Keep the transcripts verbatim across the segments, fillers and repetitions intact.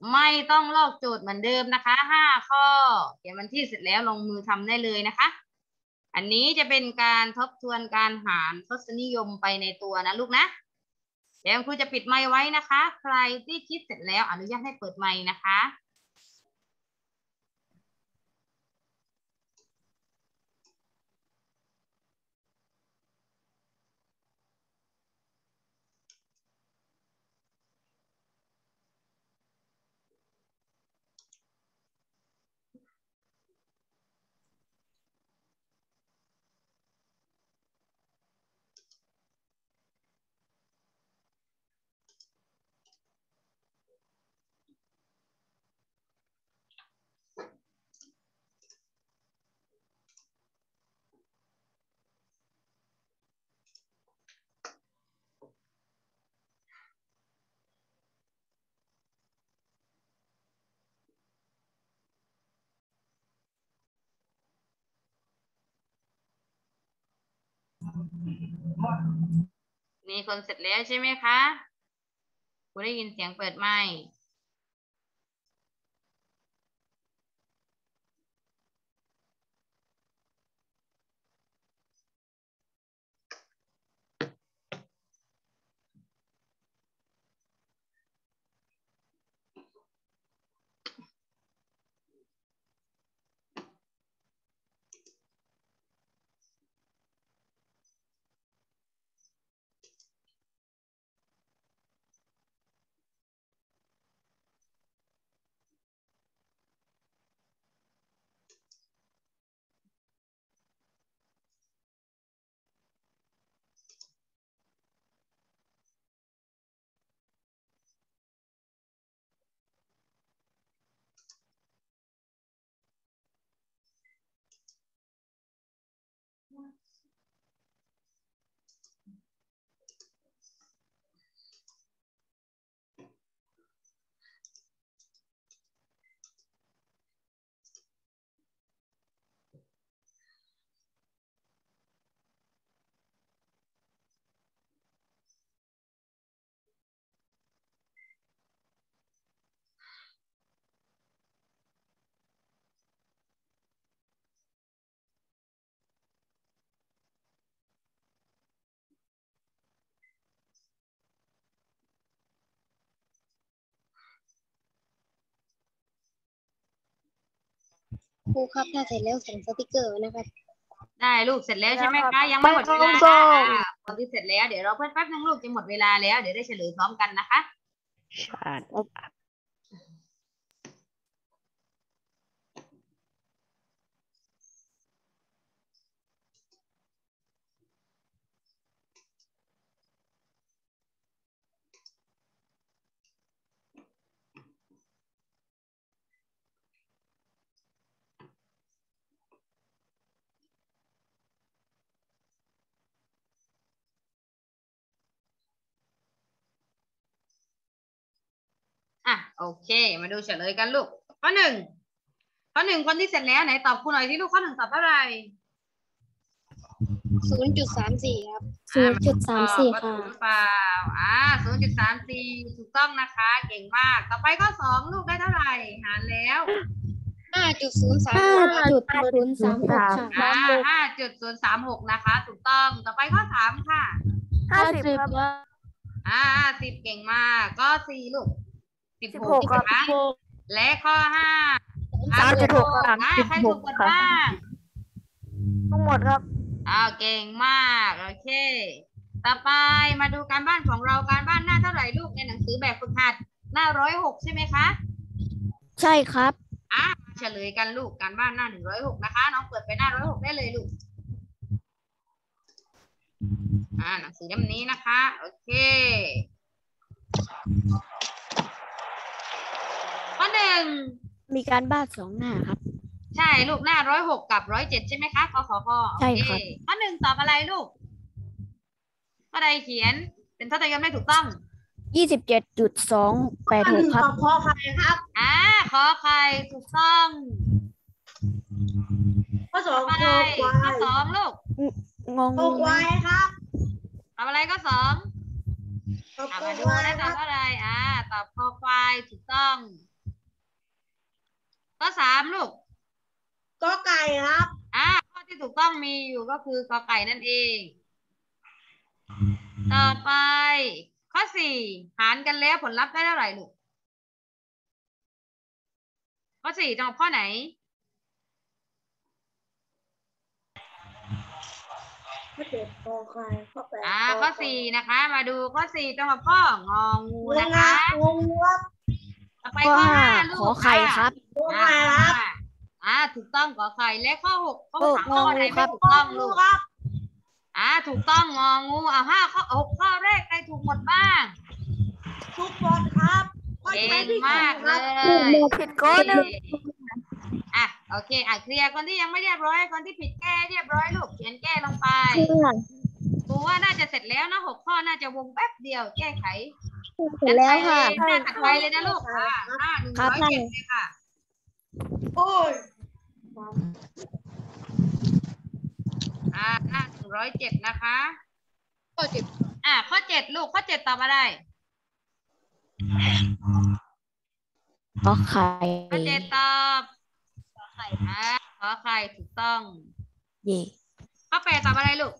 ไม่ต้องลอกโจทย์เหมือนเดิมนะคะห้าข้อเขียนวันที่เสร็จแล้วลงมือทำได้เลยนะคะอันนี้จะเป็นการทบทวนการหารทศนิยมไปในตัวนะลูกนะเดี๋ยวครูจะปิดไมค์ไว้นะคะใครที่คิดเสร็จแล้วอนุญาตให้เปิดไมค์นะคะ มีคนเสร็จแล้วใช่ไหมคะกูได้ยินเสียงเปิดไมค์ครูครับถ้าเสร็จแล้วส่งสติกเกอร์นะครับได้ลูกเสร็จแล้วใช่ไหมคะยังไม่หมดเวลานะคนที่เสร็จแล้วเดี๋ยวเราเพิ่มแป๊บนึงลูกจะหมดเวลาแล้วเดี๋ยวได้เฉลยพร้อมกันนะคะอ่ะโอเคมาดูเฉลยกันลูกข้อหนึ่งข้อหนึ่งคนที่เสร็จแล้วไหนตอบครูหน่อยที่ลูกข้อหนึ่งตอบเท่าไหร่ศูนย์จุดสามสี่ครับศูนย์จุดสามสี่ค่ะค่ะถูกหรือเปล่าอ่าศูนย์จุดสามสี่ถูกต้องนะคะเก่งมากต่อไปข้อสองลูกได้เท่าไหร่หารแล้วห้าจุดศูนย์สามห้าจุดศูนย์สามหกค่ะอ่าห้าจุดศูนย์สามหกนะคะถูกต้องต่อไปข้อสามค่ะห้าสิบครับอ่าสิบเก่งมากก็สี่ลูกสิบหกครับนะคะและข้อห้าสามจุดหกอ่าใครถูกกดบ้างทั้งหมดครับอ้าวเก่งมากโอเคต่อไปมาดูการบ้านของเราการบ้านหน้าเท่าไหร่ลูกในหนังสือแบบฝึกหัดหน้าร้อยหกใช่ไหมคะใช่ครับอ่ะมาเฉลยกันลูกการบ้านหน้าหนึ่งร้อยหกนะคะน้องเปิดไปหน้าร้อยหกได้เลยลูกอ่าหนังสือเล่มนี้นะคะโอเคข้อหนึ่งมีการบ้านสองหน้าครับใช่ลูกหน้าร้อยหกกับร้อยเจ็ดใช่ไหมคะกขคใช่ครับข้อหนึ่งตอบอะไรลูกข้อใดเขียนเป็นทศนิยมได้ถูกต้องยี่สิบเจ็ดจุดสองแปดหกครับขอใครครับอ่าขอไข่ถูกต้องข้อสองข้อใดข้อสองลูกงงโอควายครับตอบอะไรก็สองขอบอ่ะคุมาณดูควายได้คตอรับบ เท่าไหร่อ่าตอบคอควายถูกต้องข้อสามลูกกอไก่ครับอ่าข้อที่ถูกต้องมีอยู่ก็คือกอไก่นั่นเอง ต่อไป ข้อสี่หารกันแล้วผลลัพธ์ได้เท่าไหร่ลูก ข้อสี่ตอบข้อไหนข้อเจ็ดกอไก่ข้อแปดอ่าข้อสี่นะคะ มาดูข้อสี่ตรงกับข้ององูนะคะงงครับต่อไปข้อข้อห้าห้าลูกขอไข่ครับกออ่าไก่ครับอ่าถูกต้องขอไข่และข้อหกข้อโอ้ถามข้อไหนงองูครัไม่บถูกต้องลูกครับอ่าถูกต้องงองูอ่าห้าข้อหกข้อแรกใครถูกหมดบ้างทุกคนครับข้อเก่ใช้งที่มากคเลรับยผิดข้อหนึ่งอ่ะโอเคอ่ะเคลียร์คนที่ยังไม่เรียบร้อยคนที่ผิดแก้เรียบร้อยลูกเขียนแก้ลงไปครูว่าน่าจะเสร็จแล้วนะหกข้อน่าจะวงแป๊บเดียวแก้ไขเสร็จแล้วค่ะหน้าถัดไปเลยนะลูกอ่าหน้าหนึ่งครัร้บอยเจ็ดเลยค่ะโอ้ยอ่าหน้าหนึ่งร้อยเจ็ดนะคะข้อเจ็ดอ่าข้อเจ็ดลูกข้อเจ็ดตอบอะไรขอไข่ข้อเจ็ดตอบอ่าขอไข่ถูกต้องเย่ข้อแปดตอบอะไรลูก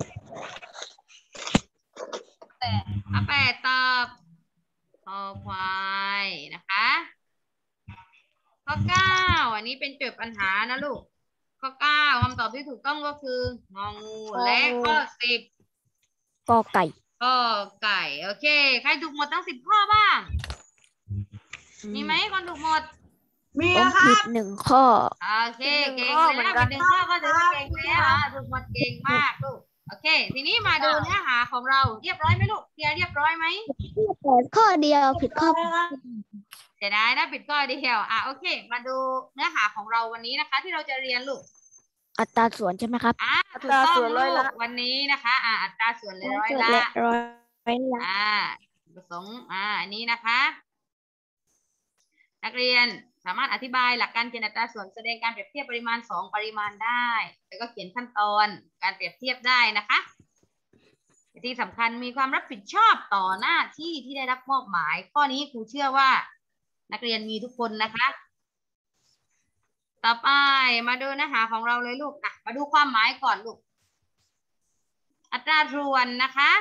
ข้อแปดตอบคอควายนะคะข้อเก้าอันนี้เป็นโจทย์ปัญหานะลูกข้อเก้าคำตอบที่ถูกต้องก็คืององูและข้อสิบกอไก่ก็ไก่โอเคใครถูกหมดทั้งสิบข้อบ้างมีไหมคนถูกหมดมีผมครัผิดบหนึ่งข้อโอเคเก่งแล้วเป็นหนึ่งข้อก็ถือว่าเก่งแล้วอ่ะถูกหมดเก่งมากลูกโอเค ทีนี้มาดูเนื้อหาของเราเรียบร้อยไหมลูกเคลียร์เรียบร้อยไหมข้อเดียวผิดข้อเสียดายนะปิดข้อเดียวอ่ะโอเค มาดูเนื้อหาของเราวันนี้นะคะ ที่เราจะเรียนลูกอัตราส่วนใช่ไหมครับอ่าถูกต้องลูกวันนี้นะคะอ่าอัตราส่วนเลยร้อยละร้อยละอ่าประสงค์อ่าอันนี้นะคะ นักเรียนสามารถอธิบายหลักการเขียนอัตราส่วนแสดงการเปรียบเทียบปริมาณสองปริมาณได้แล้วก็เขียนขั้นตอนการเปรียบเทียบได้นะคะที่สำคัญมีความรับผิดชอบต่อหน้าที่ที่ได้รับมอบหมายข้อนี้ครูเชื่อว่า นักเรียนมีทุกคนนะคะ ต่อไปมาดูเนื้อหาของเราเลยลูกอ่ะมาดูความหมายก่อนลูกอัตราส่วนนะคะ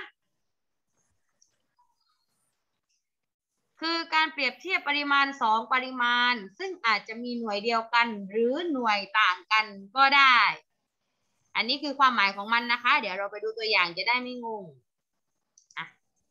คือการเปรียบเทียบปริมาณสองปริมาณซึ่งอาจจะมีหน่วยเดียวกันหรือหน่วยต่างกันก็ได้อันนี้คือความหมายของมันนะคะเดี๋ยวเราไปดูตัวอย่างจะได้ไม่งงอ่ะ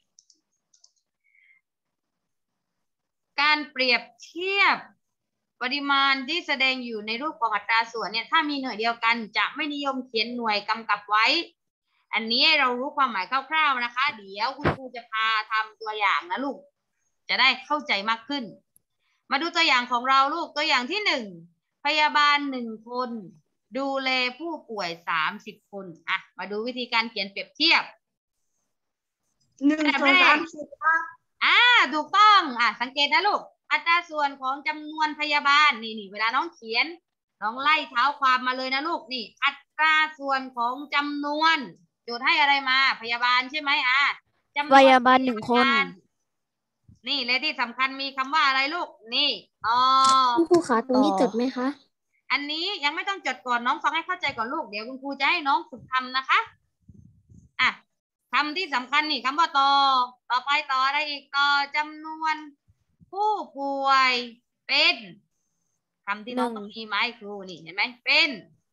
การเปรียบเทียบปริมาณที่แสดงอยู่ในรูปของอัตราส่วนเนี่ยถ้ามีหน่วยเดียวกันจะไม่นิยมเขียนหน่วยกำกับไว้อันนี้เรารู้ความหมายคร่าวๆนะคะเดี๋ยวคุณครูจะพาทำตัวอย่างนะลูกจะได้เข้าใจมากขึ้นมาดูตัวอย่างของเราลูกตัวอย่างที่หนึ่งพยาบาลหนึ่งคนดูแลผู้ป่วยสามสิบคนอ่ะมาดูวิธีการเขียนเปรียบเทียบหนึ่งสองสามสี่ครับอ่าถูกต้องอ่ะสังเกตนะลูกอัตราส่วนของจำนวนพยาบาลนี่นี่เวลาน้องเขียนน้องไล่เท้าความมาเลยนะลูกนี่อัตราส่วนของจำนวนโจทย์ให้อะไรมาพยาบาลใช่ไหมอ่ะจำนวนพยาบาลหนึ่งคนนี่และที่สำคัญมีคำว่าอะไรลูกนี่อ๋อคุณครูขาตรงนี้จดไหมคะอันนี้ยังไม่ต้องจดก่อนน้องฟังให้เข้าใจก่อนลูกเดี๋ยวคุณครูจะให้น้องฝึกทำนะคะอ่ะคำที่สำคัญนี่คำว่าต่อต่อไปต่ออะไรอีกต่อจำนวนผู้ป่วยเป็นคำที่น้องต้องมีไหมครูนี่เห็นไหมเป็น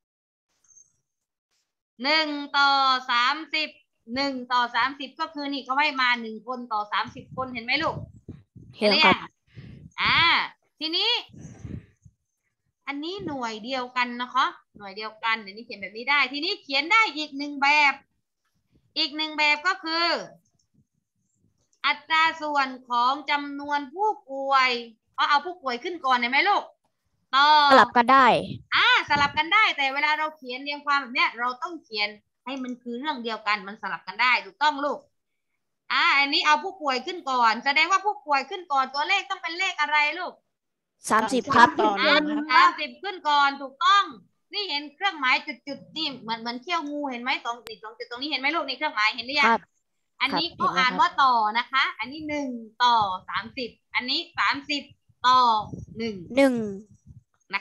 หนึ่งต่อสามสิบหนึ่งต่อสามสิบก็คือนี่เขาให้มาหนึ่งคนต่อสามสิบคนเห็นไหมลูกเห็นหรือยังอ่าทีนี้อันนี้หน่วยเดียวกันนะคะหน่วยเดียวกันเดี๋ยวนี้เขียนแบบนี้ได้ทีนี้เขียนได้อีกหนึ่งแบบอีกหนึ่งแบบก็คืออัตราส่วนของจำนวนผู้ป่วยเอาเอาผู้ป่วยขึ้นก่อนเห็นไหมลูกต่อสลับกันได้อ่าสลับกันได้แต่เวลาเราเขียนเรียงความแบบเนี้ยเราต้องเขียนให้มันคือเรื่องเดียวกันมันสลับกันได้ถูกต้องลูกอ่าอันนี้เอาผู้ป่วยขึ้นก่อนแสดงว่าผู้ป่วยขึ้นก่อนตัวเลขต้องเป็นเลขอะไรลูกสามสิบครับอ่าสามสิบขึ้นก่อนถูกต้องนี่เห็นเครื่องหมายจุดๆนี่เหมือนเหมือนเขี้ยวงูเห็นไหมสองสองจุดตรงนี้เห็นไหมลูกนี่เครื่องหมายเห็นหรือยังครับอันนี้ครับเขาอ่านว่าต่อนะคะ อันนี้หนึ่งต่อสามสิบอันนี้สามสิบต่อหนึ่งหนึ่งนะคะ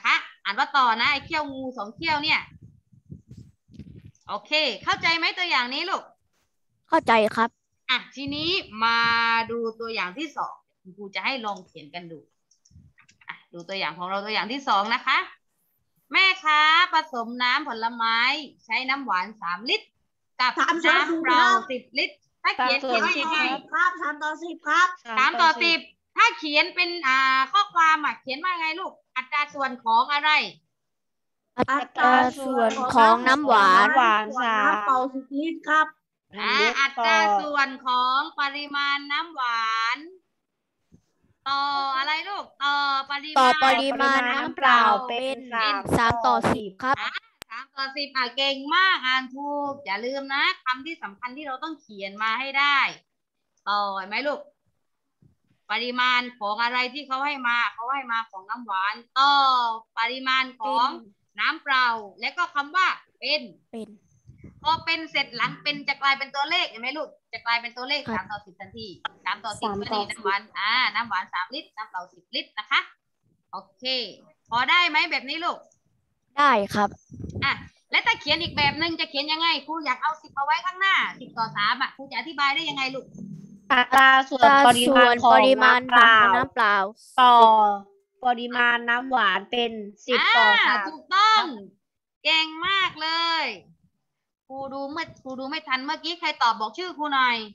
อ่านว่าต่อนะไอ้เขี้ยวงูสองเขี้ยวเนี่ยโอเคเข้าใจไหมตัวอย่างนี้ลูกเข้าใจครับอ่ะทีนี้มาดูตัวอย่างที่สองคุณครูจะให้ลองเขียนกันดูอ่ะดูตัวอย่างของเราตัวอย่างที่สองนะคะแม่ค้าผสมน้ำผลไม้ใช้น้ำหวานสามลิตรกับน้ำเปล่าสิบลิตรถ้าเขียนเขียนว่ายังไงครับสามต่อสิบครับสามต่อสิบถ้าเขียนเป็นอ่าข้อความอ่ะเขียนว่าไงลูกอัตราส่วนของอะไรอัตราส่วนของน้ำหวานหวานสามเปล่าสิบลิตรครับอ่าอัตราส่วนของปริมาณน้ำหวานต่ออะไรลูกต่อปริมาณต่อปริมาณน้ำเปล่าเป็นสามต่อสิบครับสามต่อสิบอ่ะเก่งมากอ่านถูกอย่าลืมนะคำที่สำคัญที่เราต้องเขียนมาให้ได้ต่อเห็นไหมลูกปริมาณของอะไรที่เขาให้มาเขาให้มาของน้ำหวานต่อปริมาณของน้ำเปล่าและก็คำว่าเป็นเป็นพอเป็นเสร็จหลังเป็นจะกลายเป็นตัวเลขเห็นไหมลูกจะกลายเป็นตัวเลขสามต่อสิบทันทีสามต่อสิบก็ดีน้ำหวานอ่าน้ำหวานสามลิตรน้ำเปล่าสิบลิตรนะคะโอเคพอได้ไหมแบบนี้ลูกได้ครับอ่ะและถ้าเขียนอีกแบบหนึ่งจะเขียนยังไงครูอยากเอาสิบเอาไว้ข้างหน้าสิบต่อสามอ่ะครูจะอธิบายได้ยังไงลูกอัตราส่วนปริมาณของน้ำเปล่าน้ำเปล่าต่อปริมาณน้ำหวานเป็นสิบต่อสามถูกต้องเก่งมากเลยครูดูเมื่อครูดูไม่ทันเมื่อกี้ใครตอบบอกชื่อครูหน่อย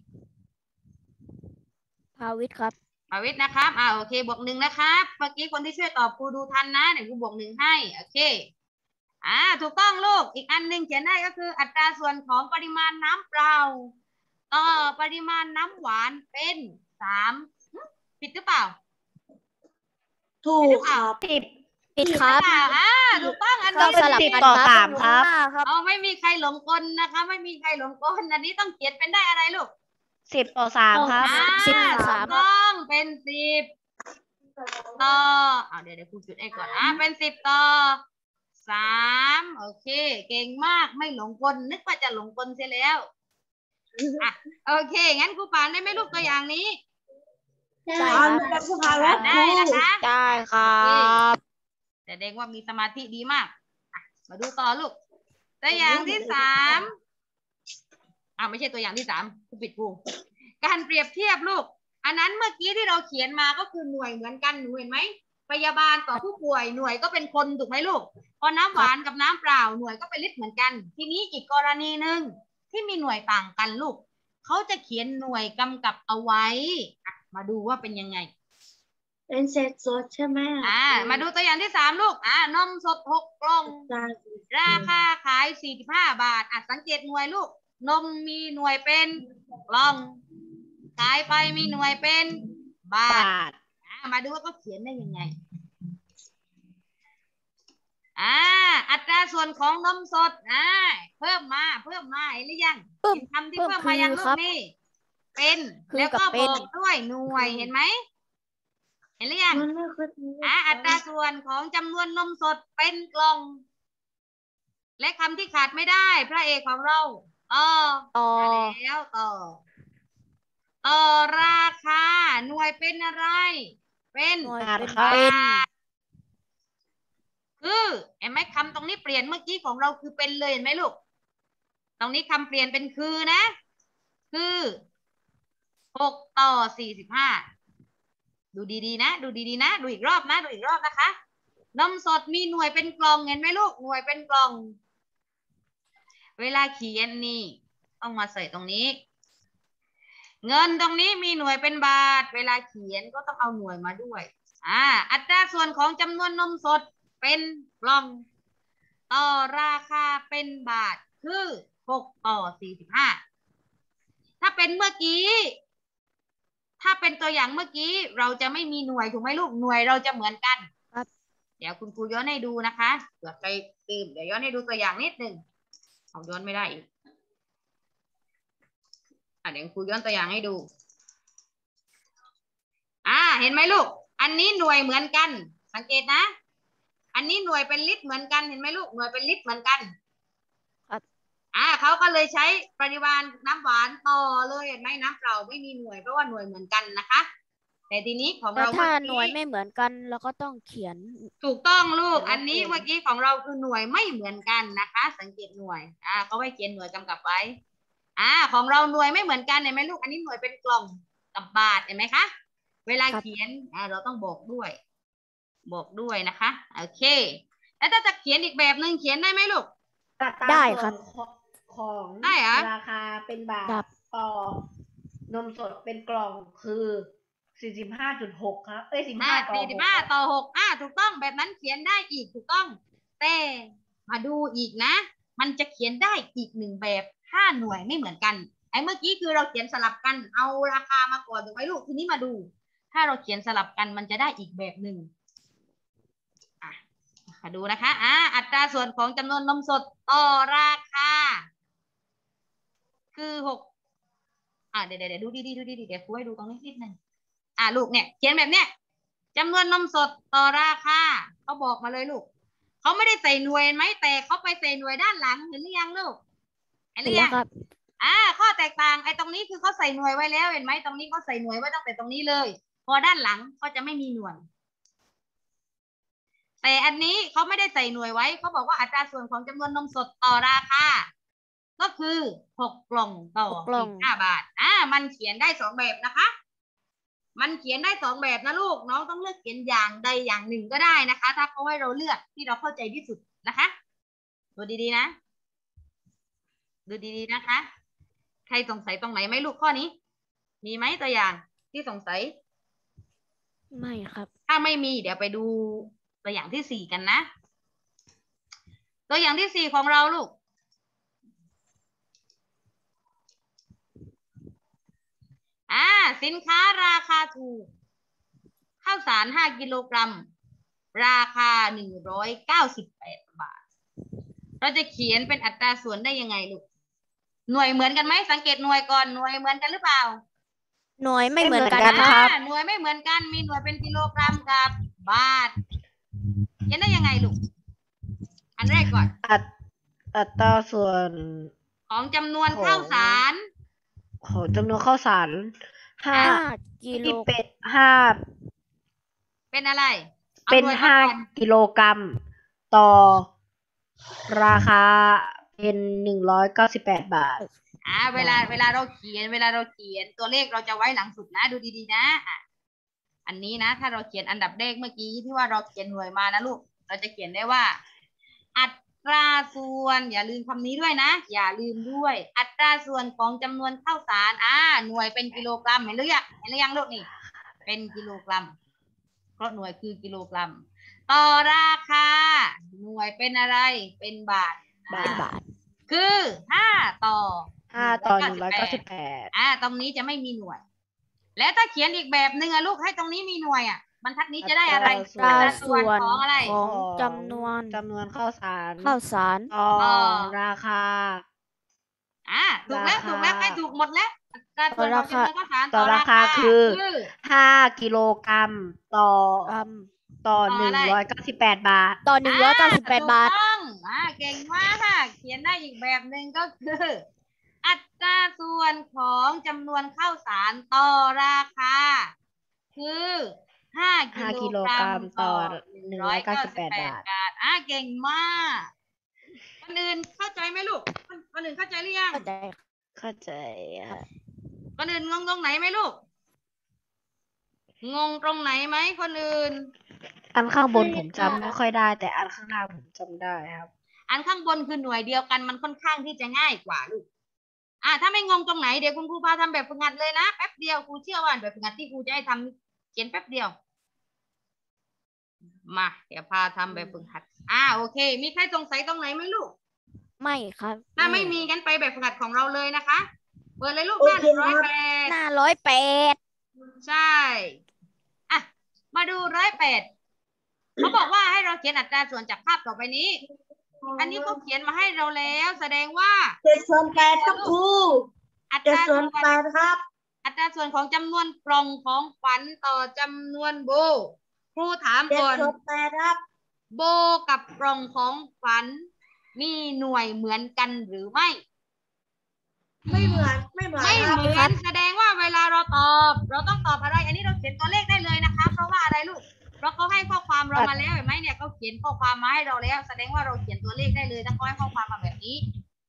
ภาวิทย์ครับภาวิทย์นะครับอ่าโอเคบวกหนึ่งนะครับเมื่อกี้คนที่ช่วยตอบครูดูทันนะเดี๋ยวครูบวกหนึ่งให้โอเคอ่าถูกต้องลูกอีกอันหนึ่งเขียนได้ก็คืออัตราส่วนของปริมาณน้ำเปล่าต่อปริมาณน้ำหวานเป็นสามผิดหรือเปล่าถูกครับผิดผิดครับอ่าถูกต้องอันนี้สิบต่อสามครับเอาไม่มีใครหลงกลนะคะไม่มีใครหลงกลอันนี้ต้องเขียนเป็นได้อะไรลูกสิบต่อสามครับสิบต่อสามต้องเป็นสิบต่อเอาเดี๋ยวเดี๋ยวครูจุดไอ้ก่อนอ่าเป็นสิบต่อสามโอเคเก่งมากไม่หลงกลนึกว่าจะหลงกลเสียแล้วอ่ะโอเคงั้นครูปานได้ไหมลูกตัวอย่างนี้ได้ครับได้นะคะได้ครับแสดงว่ามีสมาธิดีมากมาดูต่อลูกตัวอย่างที่สามอ่าไม่ใช่ตัวอย่างที่สามครูปิดครูการเปรียบเทียบลูกอันนั้นเมื่อกี้ที่เราเขียนมาก็คือหน่วยเหมือนกันหนูเห็นไหมพยาบาลต่อผู้ป่วยหน่วยก็เป็นคนถูกไหมลูกพอน้ำหวานกับน้ำเปล่าหน่วยก็เป็นลิตรเหมือนกันทีนี้อีกกรณีหนึ่งที่มีหน่วยต่างกันลูกเขาจะเขียนหน่วยกำกับเอาไว้มาดูว่าเป็นยังไงเป็นเศษสดใช่ไหมอ่ามาดูตัวอย่างที่สามลูกอ่านมสดหกกล่องราคาขายสี่สิบห้าบาทอ่ะสังเกตหน่วยลูกนมมีหน่วยเป็นกล่องขายไปมีหน่วยเป็นบาทอ่ามาดูว่าเขาเขียนได้ยังไงอ่าอัตราส่วนของนมสดอ่าเพิ่มมาเพิ่มมาเห็นหรือยังเห็นคำที่เพิ่มมายังลูกนี่เป็นแล้วก็บอกด้วยหน่วยเห็นไหมเห็นหรือยังอ่าอัตราส่วนของจำนวนนมสดเป็นกล่องและคำที่ขาดไม่ได้พระเอกของเราต่อต่อแล้วต่อต่อราคาหน่วยเป็นอะไรเป็นเป็นคือเห็นไหมคำตรงนี้เปลี่ยนเมื่อกี้ของเราคือเป็นเลยเห็นไหมลูกตรงนี้คำเปลี่ยนเป็นคือนะคือหกต่อสี่สิบห้าดูดีๆนะดูดีๆนะดูอีกรอบนะดูอีกรอบนะคะนมสดมีหน่วยเป็นกล่องเห็นไหมลูกหน่วยเป็นกล่องเวลาเขียนนี่ต้องมาใส่ตรงนี้เงินตรงนี้มีหน่วยเป็นบาทเวลาเขียนก็ต้องเอาหน่วยมาด้วยอ่าอัตราส่วนของจำนวนนมสดเป็นกล่องต่อราคาเป็นบาทคือหกต่อสี่สิบห้าถ้าเป็นเมื่อกี้ถ้าเป็นตัวอย่างเมื่อกี้เราจะไม่มีหน่วยถูกไหมลูกหน่วยเราจะเหมือนกันครับเดี๋ยวคุณครูย้อนให้ดูนะคะเผื่อใครลืมเดี๋ยวย้อนให้ดูตัวอย่างนิดหนึ่งเอาย้อนไม่ได้อีกอ่ะเดี๋ยวครูย้อนตัวอย่างให้ดูอ่าเห็นไหมลูกอันนี้หน่วยเหมือนกันสังเกตนะอันนี้หน่วยเป็นลิตรเหมือนกันเห็นไหมลูกหน่วยเป็นลิตรเหมือนกันครับอ่าเขาก็เลยใช้ปริมาณน้ำหวานต่อเลยเห็นไหมน้ำเปล่าไม่มีหน่วยเพราะว่าหน่วยเหมือนกันนะคะแต่ทีนี้ของแต่เราถ้าเมื่อหน่วยกี้ไม่เหมือนกันเราก็ต้องเขียนถูกต้องลูกเขียนอันนี้ลบเลยเมื่อกี้ของเราคือหน่วยไม่เหมือนกันนะคะ สังเกตหน่วย อ่าเขาไว้เขียนหน่วยกำกับไว้ อ่า ของเราหน่วยไม่เหมือนกันเห็นไหมลูก อันนี้หน่วยเป็นกล่องกับบาทเห็นไหมคะ เวลาครับเขียน อ่า เราต้องบอกด้วย บอกด้วยนะคะ โอเค แล้วถ้าจะเขียนอีกแบบหนึ่งเขียนได้ไหมลูกอัตราได้ส่วนครับของของได้เหรอราคาเป็นบาครัทบต่อนมสดเป็นกล่องคือ สี่สิบห้าจุดหก ครับ เอ้ย สิบอ่าห้า ต่อสี่หสิกบห้าครับต่อ หก อ่า ถูกต้อง แบบนั้นเขียนได้อีก ถูกต้อง แต่มาดูอีกนะ มันจะเขียนได้อีกหนึ่งแบบ ถ้าหน่วยไม่เหมือนกัน ไอ้เมื่อกี้คือเราเขียนสลับกัน เอาราคามาก่อนถูกไหมลูก ทีนี้มาดู ถ้าเราเขียนสลับกันมันจะได้อีกแบบหนึ่ง อ่ะ มาดูนะคะ อ่า อัตราส่วนของจำนวนนมสดต่อราคา คือ หก อ่า เดี๋ยวเดี๋ยวดูดีๆดูดีๆเดี๋ยวครูให้ดูตรงนี้นิดนึง อ่าลูกเนี่ยเขียนแบบเนี้ยจำนวนนมสดต่อราคาเขาบอกมาเลยลูกเขาไม่ได้ใส่หน่วยไหมแต่เขาไปใส่หน่วยด้านหลังเห็นหรือยังลูกเห็นหเห็รืนอแล้ยัวงครับอ่าข้อแตกต่างไอ้ตรงนี้คือเขาใส่หน่วยไว้แล้วเห็นไหมตรงนี้เขาใส่หน่วยไว้ตั้งแต่ตรงนี้เลย พอด้านหลังก็จะไม่มีหน่วย แต่อันนี้เขาไม่ได้ใส่หน่วยไว้เขาบอกว่าอัตราส่วนของจำนวนนมสดต่อราคาก็คือหกกล่องต่อหกกล่องสิบห้าบาทอ่ามันเขียนได้สองแบบนะคะ มันเขียนได้สองแบบนะลูกน้องต้องเลือกเขียนอย่างใดอย่างหนึ่งก็ได้นะคะ ถ้าเขาให้เราเลือกที่เราเข้าใจที่สุดนะคะดูดีๆนะดูดีๆนะคะใครสงสัยตรงไหนไหมลูกข้อนี้มีไหมตัวอย่างที่สงสัยไม่ครับถ้าไม่มีเดี๋ยวไปดูตัวอย่างที่สี่กันนะ ตัวอย่างที่สี่ของเราลูกอ่าสินค้าราคาถูกข้าวสารห้ากิโลกรัมราคาหนึ่งร้อยเก้าสิบแปดบาทเราจะเขียนเป็นอัตราส่วนได้ยังไงลูกหน่วยเหมือนกันไหมสังเกตหน่วยก่อนหน่วยเหมือนกันหรือเปล่าหน่วยไม่เหมือนกันไม่เหมือนกันครับอ่าหน่วยไม่เหมือนกันมีหน่วยเป็นกิโลกรัมกับบาทเขียนได้ยังไงลูกอันแรกก่อนอัตอัตราส่วนของจำนวนข้าวสารของจำนวนข้าวสารห้าห้ากิโลที่เป็นห้าเป็นอะไรอาเป็นหน่วยห้ามาก่อนกิโลกรัม ต่อราคาเป็นหนึ่งร้อยเก้าสิบแปดบาทอ่าเวลาเวลาเราเขียนเวลาเราเขียนตัวเลขเราจะไว้หลังสุดนะดูดีๆนะอ่ะอันนี้นะถ้าเราเขียนอันดับแรกเมื่อกี้ที่ว่าเราเขียนหน่วยมานะลูกเราจะเขียนได้ว่า อัตราส่วนอย่าลืมคำนี้ด้วยนะอย่าลืมด้วย อัตราส่วนของจำนวนข้าวสารอ่าหน่วยเป็นกิโลกรัมเห็นหรือยังเห็นหรือยังลูกนี่เป็นกิโลกรัมเพราะหน่วยคือกิโลกรัมต่อราคาหน่วยเป็นอะไรเป็นบาทบาทเป็นบาทคือห้าต่อห้าต่อหนึ่งร้อยเก้าสิบแปดอ่าตรงนี้จะไม่มีหน่วย แล้วถ้าเขียนอีกแบบหนึ่งอะลูกให้ตรงนี้มีหน่วยอะบรรทัดนี้จะได้อะไรอัอัตตราราส่วนของอะไรของจำนวนจำนวนข้าวสารข้าวสารต่อต่อราคาอ่าถูกแล้วราคาถูกแล้วใกล้ถูกหมดแล้วอัตราส่วนของจำนวนข้าวสารต่อราคาคือ ห้า กิโลกรัม ต่อกรัมต่อต่อหนึ่งอะไรร้อยเก้าสิบแปดบาทต่อหนึ่งร้อยเก้าสิบแปดบาทถูกต้องอ่าเก่งมากค่ะเขียนได้อีกแบบหนึ่งก็คือ อัตราส่วนของจำนวนข้าวสารต่อราคา คือห้ากิห้าโลกิโลกกรัรัมมต่ต่ออหหนึ่นึ่งงร้ร้ออย ยเก้าเก้าสิสิบบ แปแปดดบาบาททอ่าเก่งมากคนอื่นเข้าใจไหมลูกคนคนอื่นเข้าใจหรือยังเข้าใจเข้าใจอ่ะคนอื่นงงตรงไหนไหมลูกงงตรงไหนไหมคนอื่นอันข้างบนผมจำไม่ค่อยได้ แต่อันข้างล่างผมจำได้ครับอันข้างบนคือหน่วยเดียวกันมันค่อนข้างที่จะง่ายกว่าลูกอ่าถ้าไม่งงตรงไหนเดี๋ยวคุณครูพาทำแบบฝึกหัดเลยนะแป๊บเดียวครูเชื่อว่าแบบฝึกหัดที่ครูจะให้ทำเขียนแป๊บเดียวมาเดี๋ยวพาทำแบบฝึกหัดอ่าโอเค มีใครสงสัยตรงไหนไหมลูกไม่ครับถ้าไม่มีกันไปแบบฝึกหัดของเราเลยนะคะเปิดเลยลูกหน้าหนึ่งร้อยแปดหน้าร้อยแปดใช่อ่ะมาดูร้อยแปดเขาบอกว่าให้เราเขียนอัตราส่วนจากภาพต่อไปนี้ อันนี้เขาเขียนมาให้เราแล้วแสดงว่าเจ็ดส่วนแปดครับครูอัตเจ็ดราส่ส่ววน นแปดครับอัตราส่วนของจำนวนกล่องของขวัญต่อจำนวนโบครูถามเจ็ดก่อนส่วนแปดครับโบกับกล่องของขวัญมีหน่วยเหมือนกันหรือไม่ไม่เหมือนไม่เหมือนไม่ครับเหมือนแสดงว่าเวลาเราตอบ เราต้องตอบอะไร อันนี้เราเขียนตัวเลขได้เลยนะคะ เพราะว่าอะไรลูกเพราะเขาให้ข้อความเรามาแล้วเห็นไหมเนี่ยเขาเขียนข้อความมาให้เราแล้ว แสดงว่าเราเขียนตัวเลขได้เลยถ้าเขาให้ข้อความมาแบบนี้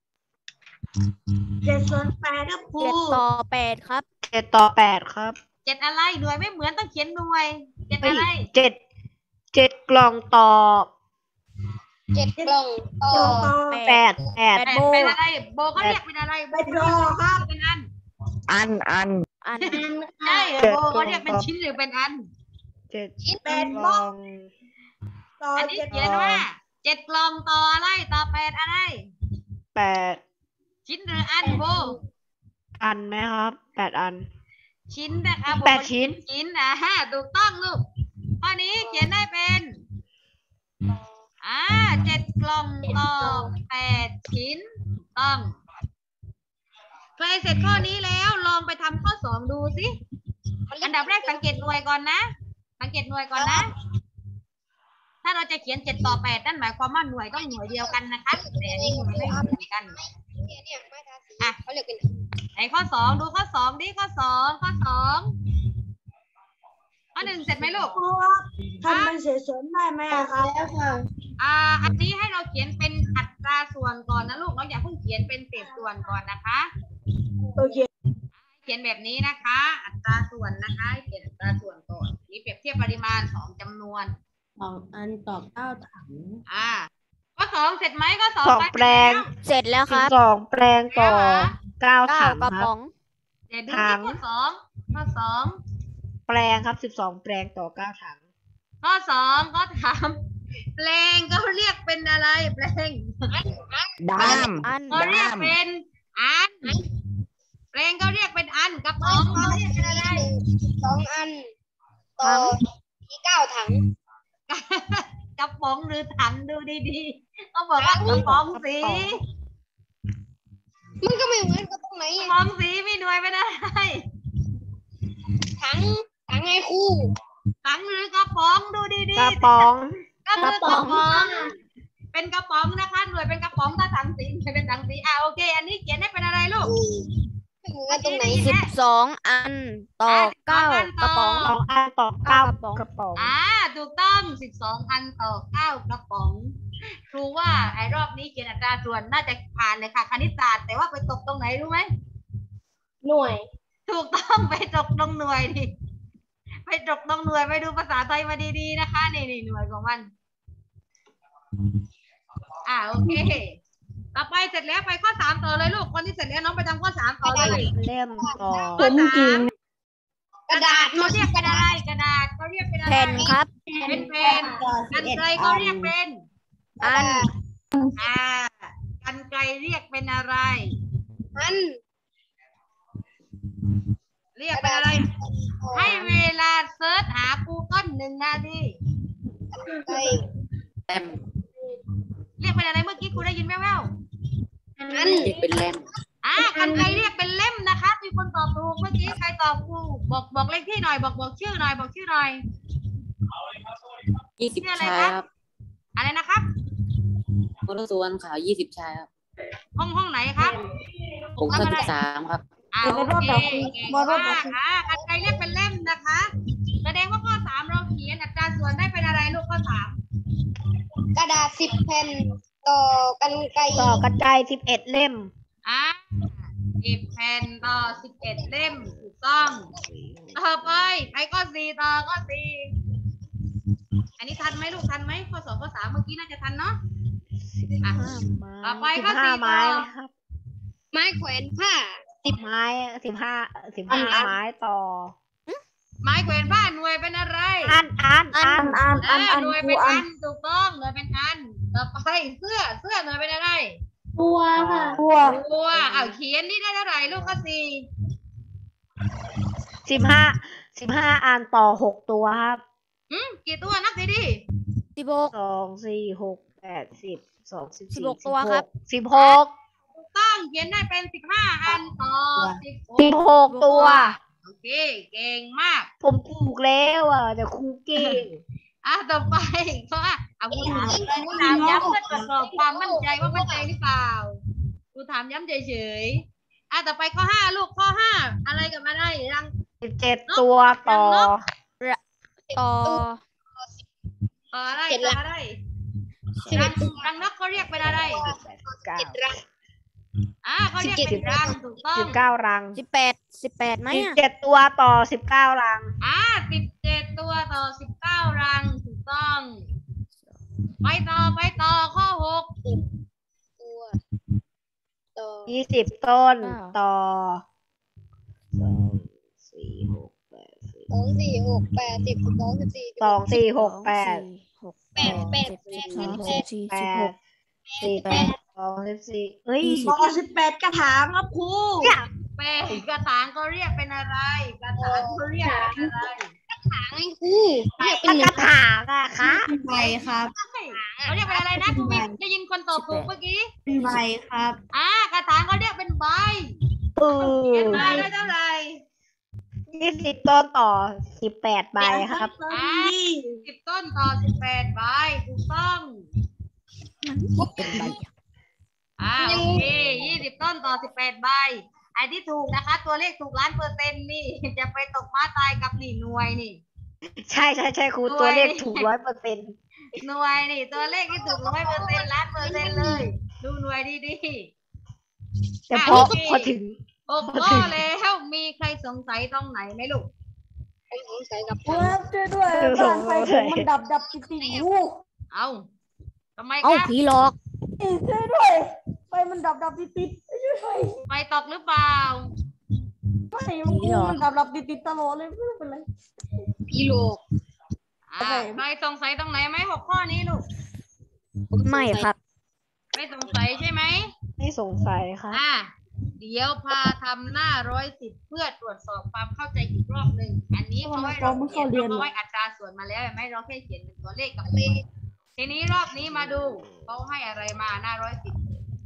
เจ็ดส่วนแปดครับครูเจ็ดต่อแปดครับเจ็ดต่อแปดครับเจ็ดอะไรหน่วยไม่เหมือนต้องเขียนหน่วยเจ็ดเฮ้ยอะไรเจ็ดเจ็ดกล่องต่อเจ็ดกล่องต่อต่อแปดแปดแปดเป็นโบเป็นอะไรโบเขาเรียกเป็นอะไรโบเป็นโดเขาเรียกครับเป็นอันอันอันอันใช่เหรอโบเขาเรียกเป็นชิ้นหรือเป็นอันเจ็ดเป็นกบล็ล่ออก งต่ออันนี้เจ็ดเขียนว่าเจ็ดกล่องต่ออะไรต่อแปดอะไรแปดชิ้นหรืออันโบอันไหมครับแปดอันชิ้นนะคะโบแปดชิ้นชิ้นนะฮะถูกต้องลูกข้อนี้เขียนได้เป็นอ่าเจ็ดกล่องต่อแปดชิ้นถูกต้องใครเสร็จข้อนี้แล้วลองไปทำข้อสองดูสิอันดับแรกสังเกตหน่วยก่อนนะ สังเกตหน่วยก่อนนะ ถ้าเราจะเขียนเจ็ดต่อแปดนั่นหมายความว่าหน่วยต้องหน่วยเดียวกันนะคะแต่อันนี้หน่วยไม่เหมือนกันเนี่ยเนี่ยไม้ทาสีอ่ะเขาเรียกเป็นไหนข้อสองดูข้อสองดิข้อสองข้อสองข้อหนึ่งเสร็จไหมลูกครูครับทำเป็นเศษส่วนได้ไหมอะครับแล้วค่ะอ่า อันนี้ให้เราเขียนเป็นอัตราส่วนก่อนนะลูกเราอย่าเพิ่งเขียนเป็นเศษส่วนก่อนนะคะโอเคเขียนแบบนี้นะคะ อัตราส่วนนะคะให้เขียนอัตราส่วนก่อนนี่เปรียบเทียบปริมาณสองจำนวนสองอันต่อเก้าถังอ่าข้อสองเสร็จไหมข้อสองสองไปแปลงเสร็จแล้วครับสองแปลงต่อเก้าเก้าถังกระครัป๋บองเดี๋ยวดูถัที่งข้อสองข้อสองแปลงครับสิบสองแปลงต่อเก้าถังข้อสองก็ถามแปลงก็เรียกเป็นอะไรแปลงดามอันก็เรียกเป็นอันแปลงก็เรียกเป็นอันกระป๋องก็เรียกเป็นอะไรสองอัน ต่อที่เก้าถังกระป๋องหรือถังดูดีๆเขาบอกว่ากระป๋องสีมันก็ไม่เหมือนกับตรงไหนกระป๋องสีมีหน่วยเป็นอะไรถังถังไงครูถังหรือกระป๋องดูดีกระป๋องๆก็คือกระป๋องเป็นกระป๋องนะคะหน่วยเป็นกระป๋องถ้าถังสีหน่วยเป็นถังสีอ่ะโอเค อันนี้เขียนได้เป็นอะไรลูกไม่เหมือนกันตรงไหนสิบสองอันต่อเก้ากระป๋องสองอันต่อเก้าเก้ากระป๋องกระป๋องอ่าถูกต้องสิบสองอันต่อเก้ากระป๋องครูว่าไอ้รอบนี้เขียนอัตราส่วนน่าจะผ่านเลยค่ะคณิตศาสตร์แต่ว่าไปตกตรงไหนรู้ไหมหน่วยถูกต้องไปตกตรงหน่วยดิไปตกตรงหน่วยไปดูภาษาไทยมาดีๆนะคะนี่นี่หน่วยของมัน อ่าโอเคต่อไปเสร็จแล้วไปข้อสามต่อเลยลูกคนที่เสร็จแล้วน้องไปทำข้อสามต่อเลยเล่มต่อข้อสามกระดาษเขาเรียกเป็นอะไรกระดาษเขาเรียกเป็นอะไรแผ่นครับเป็นแผ่นกันไกลเขาเรียกเป็นอันอ่ากันไกลเรียกเป็นอะไรอันเรียกเป็นอะไร ให้เวลาเซิร์ชหา Google หนึ่งนาทีไปเรียกเป็นอะไรเมื่อกี้ครูได้ยินแว่วอันเป็นแรมๆอ่ากันไกลเรียกเป็นเล่มนะคะมีคนตอบถูกเมื่อกี้ใครตอบครูบอกบอกเลขที่หน่อยบอกบอกชื่อหน่อยบอกชื่อหน่อยยี่สิบชื่ออะไรชายครับครับอะไรนะครับคนละส่วนขาวยี่สิบชายครับห้องห้องไหนครับผมข้อสิบสามครับอ่าโอเคเก่งมากค่ะกันไกลเรียกเป็นเล่มนะคะแสดงว่าข้อสามเราเขียนอัตราส่วนได้เป็นอะไรลูกข้อสามกระดาษสิบแผ่นต่อกันไกรต่อกระจายสิบเอ็ดเล่มอ่าสิบแผ่นต่อสิบเอ็ดเล่มถูกต้อง ต่อไปไปข้อสี่ต่อข้อสี่อันนี้ทันไหมลูกทันไหมข้อสองข้อสามเมื่อกี้น่าจะทันเนาะอ่ะ ต่อไปสิบข้อห้าสี่ไม้ต่อครับไม้แขวนผ้าสิบไม้สิบห้าสิบห้าไม้ต่อไม้แขวนผ้าหน่วยเป็นอะไรอันอันอันอันอันเออัอน หน่วยครูเป็นอัอันนถูกต้องหน่วยเป็นอันต่อไปเสื้อเสื้อหน่วยเป็นอะไรตัวค่ะตัวตัวอ้าวเขียนนี่ได้เท่าไหร่ลูกข้อสี่สิบห้าสิบห้าอันต่อหกตัวครับอืมกี่ตัวนับดีดิสิบหกสองสี่หกแปดสิบสองสิบสิสี่บหกตัวครับสิบหกถูกต้องเขียนได้เป็นสิบห้าอันต่อสิบหสิบกหกตัวโอเคเก่งมากผมถูกแล้วอ่ะแต่ครูเก่งอ่ะต่อไปเพราะว่าเอาคุณถามคุณถามย้ำเพื่อตรวจสอบความมั่นใจว่ามั่นใจหรือเปล่าคุณถามย้ำเฉยๆอ่ะต่อไปข้อห้าลูกข้อห้าอะไรกันมาได้รังสิบเจ็ดตัวต่อต่อต่ออะไรเจ็ดต่อรังอะไรสิบรัเอ็งดตัวรังนกเขาเรียกเป็นอะไรเก้าเจ็ดรังอ่าเขาเรียกสิบเจ็เป็นดรังถูกต้องสิบเก้ารังสิบแปดสิบแปดไหมสิบอ่ะเจ็ดตัวต่อสิบเก้ารังอ่าสิบเจ็ดตัวต่อสิบเก้ารังถูกต้อง ไปต่อไปต่อข้อหกตัวต่อยี่สิบต้นต่อสองสี่หกแปดสิบสองสี่หกแปดสิบสิบสองสิบสี่สองสี่หกแปดหกแปดแปดสิบแปดสองแปสิดบสี่แปสิบหดกสิบแปดสองสิบสี่เฮ้ยต่อสิบแปดกระถางครับครูแปดกระถางเขาเรียกเป็นอะไร กระถางเขาเรียกเป็นอะไรถางไอ้ครูเรียกเป็นกระถางอะคะใบครับเขาเรียกเป็นอะไรนะคุณวิมได้ยินคนตอบถูกเมื่อกี้เป็นใบครับอ่ากระถางเขาเรียกเป็นใบปืเขียนนมาได้เท่าไหร่ยี่สิบต้นต่อสิบแปดใบครับอ่าสิบต้นต่อสิบแปดใบถูกต้องเป็นใบอ่าโอเคยี่สิบต้นต่อสิบแปดใบไอ้ที่ถูกนะคะ ตัวเลขถูกล้านเปอร์เซ็นต์นี่ จะไปตกม้าตายกับหนี่หน่วยนี่ใช่ใช่ใช่ครูตัวเลขถูกร้อยเปอร์เซ็นต์หน่วยนี่ตัวเลขที่ถูกร้อยเปอร์เซ็นต์ล้านเปอร์เซ็นต์เลย ดูหน่วยดีแต่พอพอถึงๆหกข้อแล้วมีใครสงสัยตรงไหนไหมลูกไปสงสัยกับครูครับช่วยด้วยบ้านไฟผมมันดับดับติดติดๆลูกเอาทำไมเอ้าคะผีหลอกช่วยด้วยไฟมันดับดับติดติดๆช่วยด้วยไฟตกหรือเปล่าไฟมันครูมันดับดับติดติดๆตลอดเลยไม่รู้เป็นไรพี่โลกอ่าใครสงสัยตรงไหนไหมหกข้อนี้ลูกไม่ครับไม่สงสัยใช่ไหมไม่สงสัยค่ะอ่าเดี๋ยวพาทำหน้าร้อยสิบเพื่อตรวจสอบความเข้าใจอีกรอบหนึ่งอันนี้เขาให้เราเขียนเราให้อัตราส่วนมาแล้วเห็นไหมเราแค่เขียนเป็นตัวเลขกับเลขทีนี้รอบนี้มาดูเขาให้อะไรมาหน้าร้อยสิบ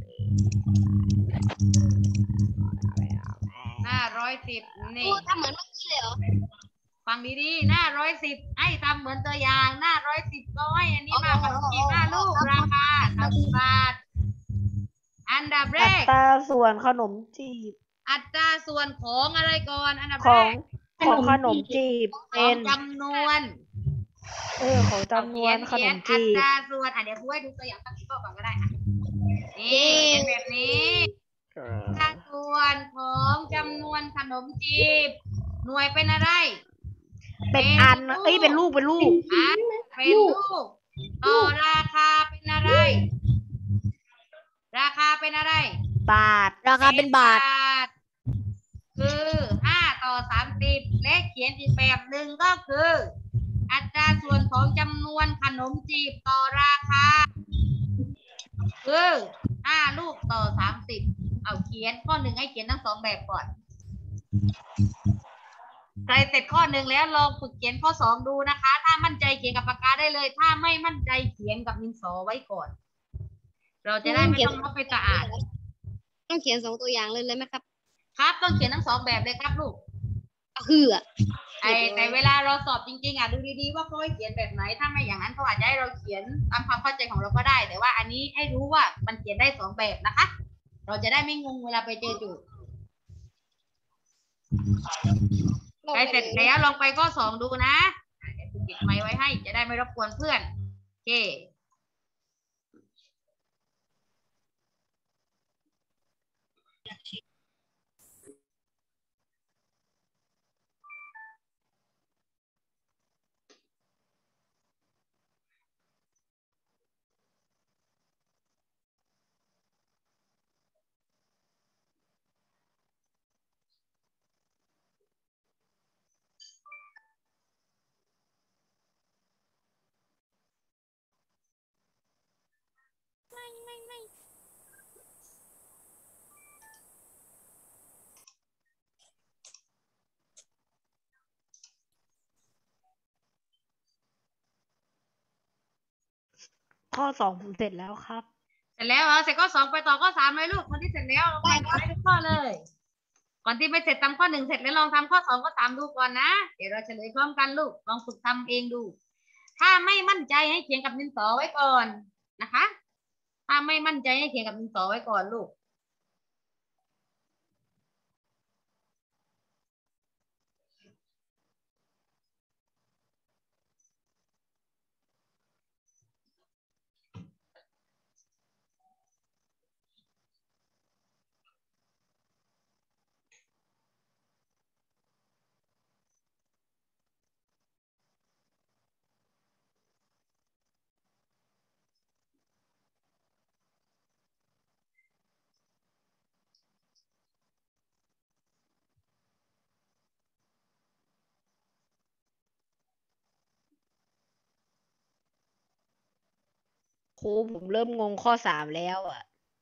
หน้าร้อยสิบครูนี่ทำเหมือนเมื่อกี้เลยเหรอฟังดีๆหน้าร้อยสิบให้ทำเหมือนตัวอย่างหน้าร้อยสิบก็ให้อันนี้มาขนมจีบห้าลูกราคาสามสิบบาทอันดับแรอักตราส่วนขนมจีบอัตราส่วนของอะไรก่อนอันดับขแรองกของขนมจีบขเป็องนจำนวนเออของจำนวนขเขีนยมอัจีบตราส่วนอ่ะเดี๋ยวครูให้ดูตัวอย่างสักข้อก่อนก็ได้อ่ะนี่เป็นแบบนี้อัตราส่วนของจำนวนขนมจีบ หน่วยเป็นอะไรเป็นอันเอ้ยเป็นลูกเป็นลูกอ่ะเป็นลูกต่อราคาเป็นอะไร ราคาเป็นอะไรบาทราคาเป็นบาททคือห้าต่อสามสิบเลขเขียนอีกแบบหนึ่งก็คือ อัตราส่วนของจำนวนขนมจีบต่อราคา คือห้าลูกต่อสามสิบเอาเขียนข้อหนึ่งให้เขียนทั้งสองแบบก่อนใครเสร็จข้อหนึ่งแล้วลองฝึกเขียนข้อสองดูนะคะ ถ้ามั่นใจเขียนกับปากกาได้เลย ถ้าไม่มั่นใจเขียนกับดินสอไว้ก่อน เราจะได้ไม่ต้องลบไปสะอาดต้องเขียนสองตัวอย่างเลยเลยไหมครับครับต้องเขียนทั้งสองแบบเลยครับลูกเหือไอแต่เวลาเราสอบจริงๆอ่ะดูดีๆว่าเขาให้เขียนแบบไหน ถ้าไม่อย่างนั้นเขาอาจจะให้เราเขียนตามความเข้าใจของเราก็ได้ แต่ว่าอันนี้ให้รู้ว่ามันเขียนได้สองแบบนะคะ เราจะได้ไม่งงเวลาไปเจอโจทย์ใครเสร็จแล้วลองไปข้อสองดูนะอ่ะเดี๋ยวคุณปิดไมค์ไว้ให้จะได้ไม่รบกวนเพื่อนโอเคข้อสองผมเสร็จแล้วครับเสร็จแล้วเหรอเสร็จข้อสองไปต่อข้อสามเลยลูกคนที่เสร็จแล้วลองไปต่อได้ทุกข้อเลย ก่อนที่ไม่เสร็จทำข้อหนึ่งเสร็จแล้วลองทำข้อสองข้อสามดูก่อนนะเดี๋ยวเราเฉลยพร้อมกันลูกลองฝึกทำเองดู ถ้าไม่มั่นใจให้เขียนกับดินสอไว้ก่อนนะคะ ถ้าไม่มั่นใจให้เขียนกับดินสอไว้ก่อนลูกรูผมเริ่มงงข้อสามแล้วอ่ะ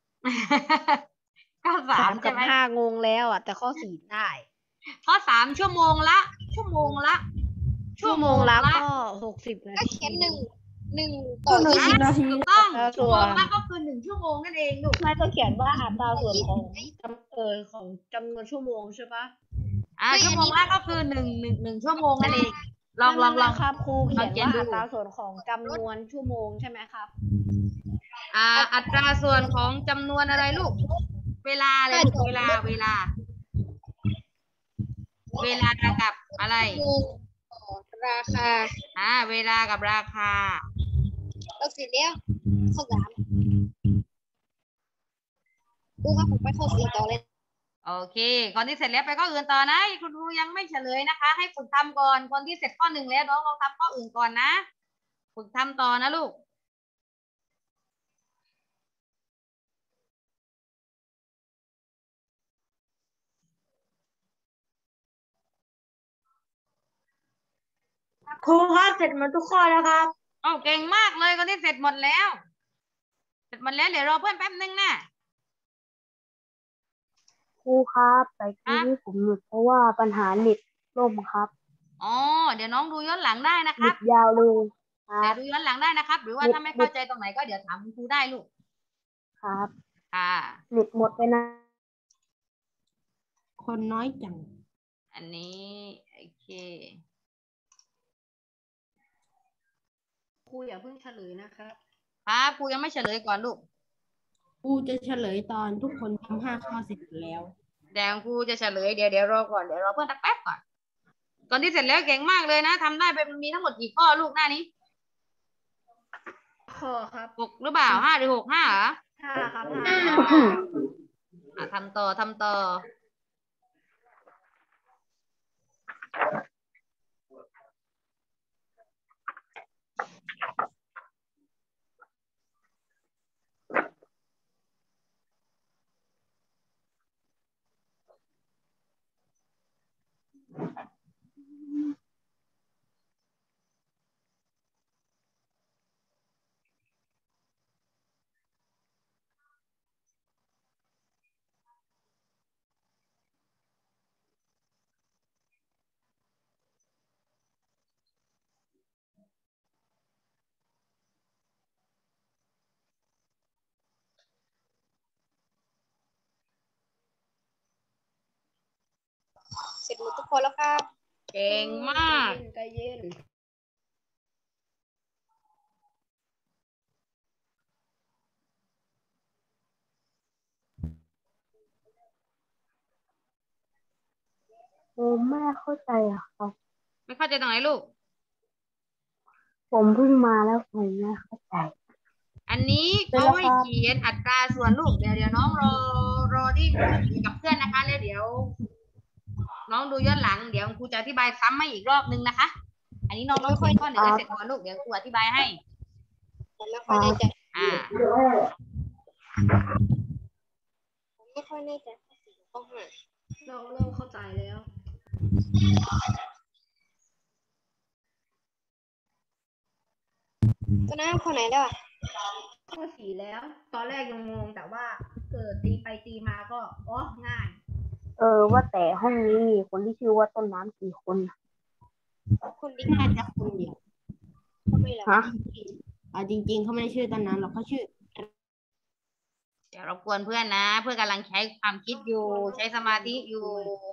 ข้อสาสาม มใช่กับไหมห้างงแล้วอ่ะ แต่ข้อสี่ได้ข้อสามชั่วโมงละ ชั่วโมงละชั่วโมงละก็หกสิบนาก็ทีเขียนหนึ่งหนึ่งก็ต่อหนึ่งยี่สิบนาทีถูกต้องอัตราส่ชั่ววนโมงละก็คือหนึ่งชั่วโมงนั่นเองลูกไม่ก็เขียนว่าอัตราส่วนของจำเออของจำนวนชั่วโมงใช่ปะอ่าชั่วโมงละก็คือหนึ่งหนึ่งหนึ่งชั่วโมงนั่นเอง ลองลองลองครับครูเขียนเขียนว่าดูอัตราส่วนของจำนวนชั่วโมงใช่ไหมครับอ่า อัตราส่วนของจำนวนอะไรลูก เวลาเลยลูกเวลา เวลา เวลากับอะไรต่อราคาอ่า เวลากับราคาเราเสร็จแล้วข้อสามครูครับผมไปข้อสี่ต่อเลยโอเค ก่อนที่เสร็จแล้วไปข้ออื่นต่อนะ คุณครูยังไม่เฉลยนะคะ ให้ฝึกทำก่อน คนที่เสร็จข้อหนึ่งแล้วน้องลองทำข้ออื่นก่อนนะ ฝึกทำต่อนะลูกครูครับเสร็จหมดทุกข้อแล้วครับโอ้เก่งมากเลยคนที่เสร็จหมดแล้ว เสร็จหมดแล้วเดี๋ยวรอเพื่อนแป๊บนึงนะครูครับแต่ทีนี้ผมหลุดเพราะว่าปัญหาเน็ตล่มครับอ๋อ เดี๋ยวน้องดูย้อนหลังได้นะคหลุรับดยาวเลยครัเดี๋ยบวดูย้อนหลังได้นะครับ หรือว่าเน็ตถ้าไม่เข้าใจตรงไหนก็เดี๋ยวถามคุณครูได้ลูกครับค่ะเน็ตหมดไปนะคนน้อยจังอันนี้โอเคครูอย่าเพิ่งเฉลยนะครับครับครูยังไม่เฉลยก่อนลูกครูจะเฉลยตอนทุกคนทำห้าข้อเสร็จแล้วเดี๋ยวครูจะเฉลยเดี๋ยวเดี๋ยวรอก่อนเดี๋ยวรอเพื่อนสักแป๊บก่อน ก่อนที่เสร็จแล้วเก่งมากเลยนะทำได้เป็นมีทั้งหมดกี่ข้อลูกหน้านี้ข้อครับหกหรือเปล่าห้าหรือหกห้าเหรอห้าครับห้าอ่ะทำต่อทำต่อเสร็จหมดทุกคนแล้วครับเก่งมากใจเย็นผมไม่เข้าใจอะครับไม่เข้าใจตรงไหนลูกผมเพิ่งมาแล้วผมไม่เข้าใจอันนี้เขาให้เขียนอัตราส่วนลูกเดี๋ยวเดี๋ยวน้องรอรอที่คุยกับเพื่อนนะคะแล้วเดี๋ยว น้องดูย้อนหลังเดี๋ยวครูจะอธิบายซ้ำให้อีกรอบนึงนะคะ อันนี้น้องต้องคุยข้อหนึ่งให้เสร็จก่อนลูกเดี๋ยวครูอธิบายให้ผมไม่ค่อยแน่ใจอ่าผมไม่ค่อยแน่ใจข้อสี่ข้อห้าเราเริ่มเข้าใจแล้วตอนนั้นข้อไหนแล้วอะข้อสี่แล้ว ตอนแรกยังงงแต่ว่าเกิดตีไปตีมาก็อ๋อง่ายเออว่าแต่ห้องนี้มีคนที่ชื่อว่าต้นน้ำกี่คนคนดีน่าจะคนเดียวทำไมล่ะฮะอ่าจริง ๆเขาไม่ได้ชื่อตอนนั้นหรอกเขาชื่อเดี๋ยวรบกวนเพื่อนนะ เพื่อนกำลังใช้ความคิดอยู่ ใช้สมาธิอยู่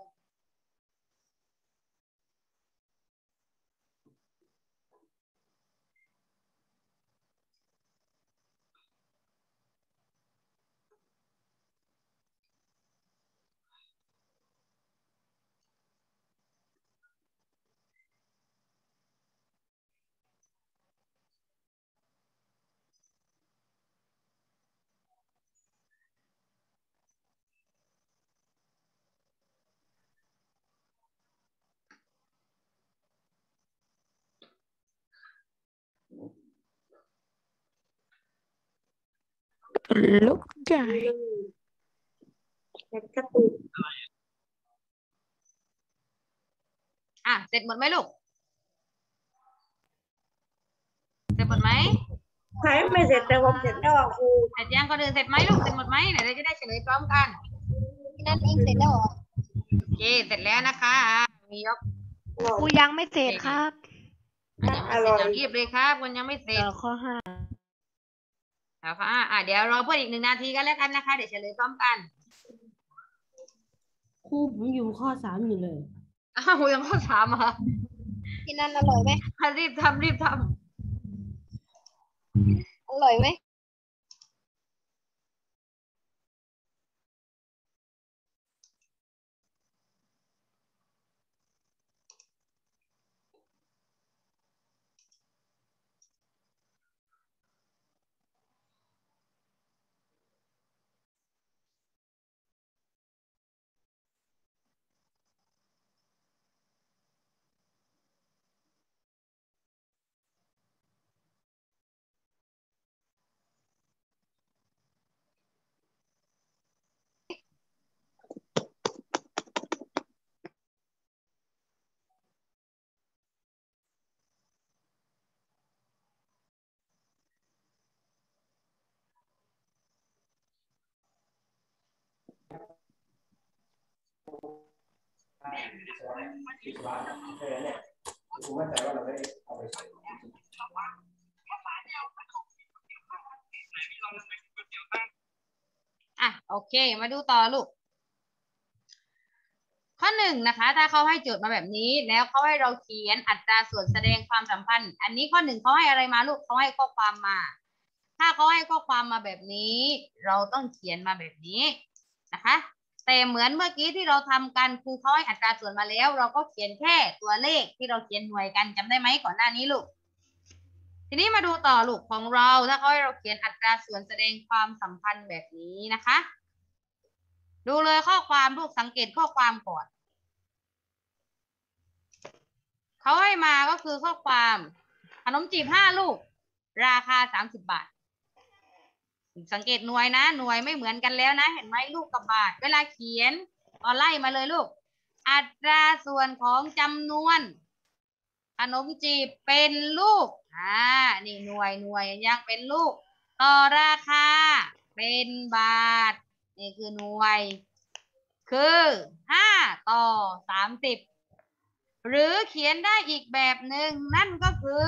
อ่ะเสร็จหมดไหมลูก เสร็จหมดไหมใครไม่เสร็จแต่ผมเสร็จแล้วอ่ะครูเสร็จยังก็เดินเสร็จไหมลูกเสร็จหมดไหมไหนเราจะได้เฉลยพร้อมกันพี่นัทเองเสร็จแล้วเหรอโอเคเสร็จแล้วนะคะอ่ะมียกครูยังไม่เสร็จครับอ่ะยังไม่เสร็จจะรีบเลยครับคุณยังไม่เสร็จต่อข้อห้าแล้วค่ะอ่ะเดี๋ยวรอเพื่อนอีกหนึ่งนาทีกันแล้วกันนะคะเดี๋ยวเฉลยพร้อมกันครูผมอยู่ข้อสามอยู่เลยอ้าวยังข้อสามอ่ะพี่นัทอร่อยไหมรีบทำรีบทำอร่อยไหมอ่ะโอเคมาดูต่อลูกข้อหนึ่งนะคะถ้าเขาให้โจทย์มาแบบนี้แล้วเขาให้เราเขียนอัตราส่วนแสดงความสัมพันธ์ อันนี้ข้อหนึ่งเขาให้อะไรมาลูกเขาให้ข้อความมา ถ้าเขาให้ข้อความมาแบบนี้เราต้องเขียนมาแบบนี้นะคะแต่เหมือนเมื่อกี้ที่เราทำกันครูเขาให้อัตราส่วนมาแล้ว เราก็เขียนแค่ตัวเลขที่เราเขียนหน่วยกันจำได้ไหมก่อนหน้านี้ลูกทีนี้มาดูต่อลูกของเราถ้าเขาให้เราเขียนอัตราส่วนแสดงความสัมพันธ์แบบนี้นะคะดูเลยข้อความลูกสังเกตข้อความก่อนเขาให้มาก็คือข้อความขนมจีบห้าลูกราคาสามสิบบาทสังเกตหน่วยนะหน่วยไม่เหมือนกันแล้วนะเห็นไหมลูกกับบาทเวลาเขียนก็ไล่มาเลยลูกอัตราส่วนของจำนวนขนมจีบเป็นลูกอ่านี่หน่วยหน่วยยังเป็นลูกต่อราคาเป็นบาทนี่คือหน่วยคือห้าต่อสามสิบหรือเขียนได้อีกแบบหนึ่งนั่นก็คือ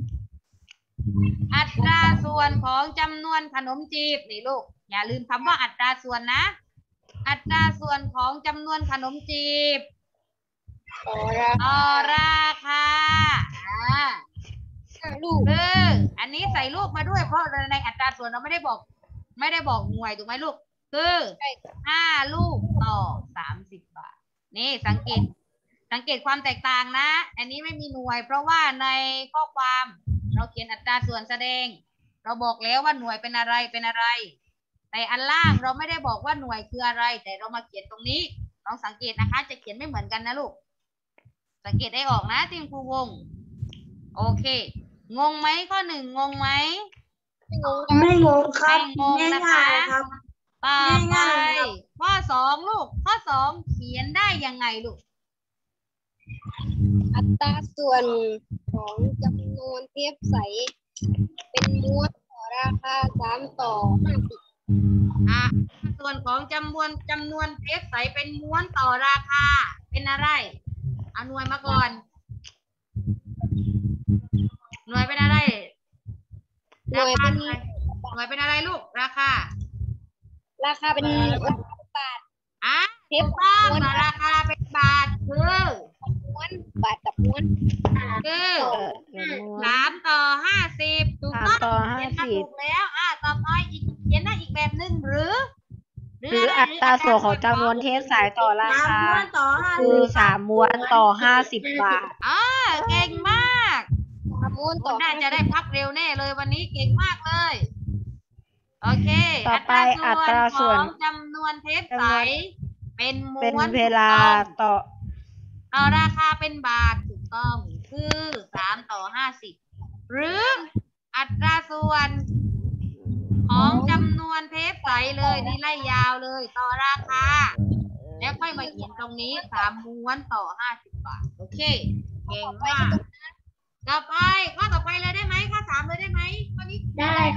อัตราส่วนของจำนวนขนมจีบนี่ลูกอย่าลืมคำว่าอัตราส่วนนะอัตราส่วนของจำนวนขนมจีบต่อราต่อราคาอ่าคาลูกคืออันนี้ใส่ลูกมาด้วยเพราะในอัตราส่วนเราไม่ได้บอกไม่ได้บอกหน่วยถูกไหมลูกคือห้าลูกต่อสามสิบบาทนี่สังเกตสังเกตความแตกต่างนะอันนี้ไม่มีหน่วยเพราะว่าในข้อความเราเขียนอัตราส่วนแสดงเราบอกแล้วว่าหน่วยเป็นอะไรเป็นอะไรแต่อันล่างเราไม่ได้บอกว่าหน่วยคืออะไรแต่เรามาเขียนตรงนี้ลองสังเกตนะคะจะเขียนไม่เหมือนกันนะลูกสังเกตได้ออกนะที่ครูวงโอเคงงไหมข้อหนึ่งงงไหมไม่งงครับไม่งงครับไม่งงนะคะง่ายๆครับต่อไปง่ายๆครับข้อสองลูกข้อสองเขียนได้ยังไงลูกอัตราส่วนของจำนวนเทปใส เป็นม้วนต่อราคาสามต่อห้าสิบอ่ะส่วนของจำนวนจำนวนเทปใสเป็นม้วนต่อราคาเป็นอะไรเอาหน่วยมาก่อนหน่วยเป็นอะไรหน่วยเป็นราคาหน่วยเป็นอะไรลูกราคาราคาเป็นบาทอ่ะเทปถูกต้องม้วนต่อราคาเป็นบาทคือม้วนบาทกับม้วนคือเออเดี๋ยวม้วนสามต่อห้าสิบถูกต้องสามต่อห้าเขียนสิมาบถูกแล้วอ่ะต่อไปอีกเขียนได้อีกแบบหนึ่งหรือหรืออัตราส่วนของจำนวนเทปสายต่อราสามคาม้วนต่อห้าคืสิอบ สามม้วนต่อห้าสิบบาทอ่าเก่งมากม้วนคุต่อณน่าจะได้พักเร็วแน่เลยวันนี้เก่งมากเลย โอเคต่อไปอัตราส่วนของจำนวนเทปใสเป็นม้เป็นวนเวลาถูกต้องต่อต่อราคาเป็นบาทถูกต้องคือสามต่อห้าสิบหรืออัตราส่วน ของจำนวนเทปใสเลยนี่ไล่ยาวเลยต่อราคา แล้วค่อยมาเขียนตรงนี้สามม้วนต่อห้าสิบบาทโอเคเก่งมากต่อไปข้อต่อไปเลยได้ไหมข้อสามเลยได้ไหมข้อนี้ได้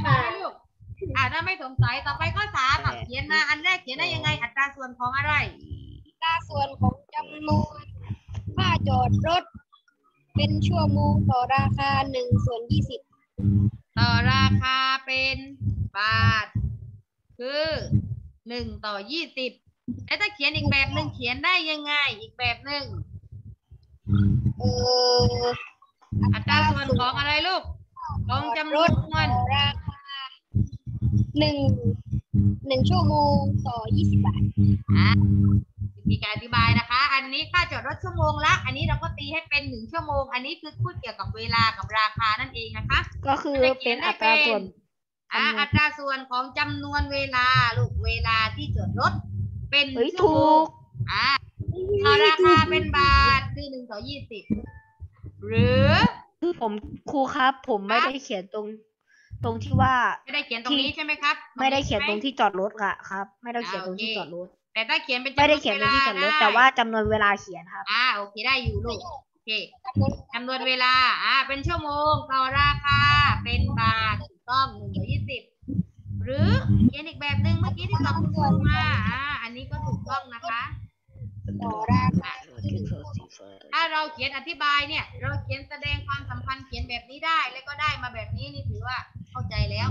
ถ้าไม่สงสัยต่อไปข้อสามอ่ะเขียนมาอันแรกเขียนได้ยังไงอัตราส่วนของอะไรอัตราส่วนของจำนวนค่าจอดรถ เป็นชั่วโมงต่อราคาหนึ่งส่วนยี่สิบต่อราคาเป็นบาทคือหนึ่งต่อยี่สิบแล้วถ้าเขียนอีกแบบหนึ่งเขียนได้ยังไงอีกแบบหนึ่งเอออัตราส่วนของอะไรลูกของจำนวนต่อราคาหนึ่งหนึ่งชั่วโมงต่อยี่สิบบาทอ่ะมีการอธิบายนะคะ อันนี้ค่าจอดรถชั่วโมงละอันนี้เราก็ตีให้เป็นหนึ่งชั่วโมงอันนี้คือพูดเกี่ยวกับเวลากับราคานั่นเองนะคะก็คือเป็นอัตราส่วนอ่าอัตราส่วนของจำนวนเวลาลูกเวลาที่จอดรถเป็นเฮ้ยชั่วถูโมงกอ่าต่อราคาเป็นบาทคือหนึ่งต่อยี่สิบหรือคือผมครูครับ ผมไม่ได้เขียนตรง ตรงที่ว่าไม่ได้เขียนตรงนี้ใช่ไหมครับไม่ได้เขียนตรงใช่หที่จอดรถอะครับ ไม่ได้เขียนตรงที่จอดรถแต่ถ้าเขียนเป็นจำนวนไม่ได้เขียนตรงที่จอดรถเวลาแต่ว่าได้จำนวนเวลาเขียนครับอ่าโอเคได้อยู่ลูกโอเคจำนวนจำนวนเวลาอ่าเป็นชั่วโมงต่อราคาเป็นบาทถูกต้องหนึ่งต่อยี่สิบหรือเขียนอีกแบบหนึ่งเมื่อกี้ที่สองส่วนมาอ่าอันนี้ก็ถูกต้องนะคะต่อราคาถ้าเราเขียนอธิบายเนี่ย เราเขียนแสดงความสัมพันธ์เขียนแบบนี้ได้แล้วก็ได้มาแบบนี้นี่ถือว่าเข้าใจแล้ว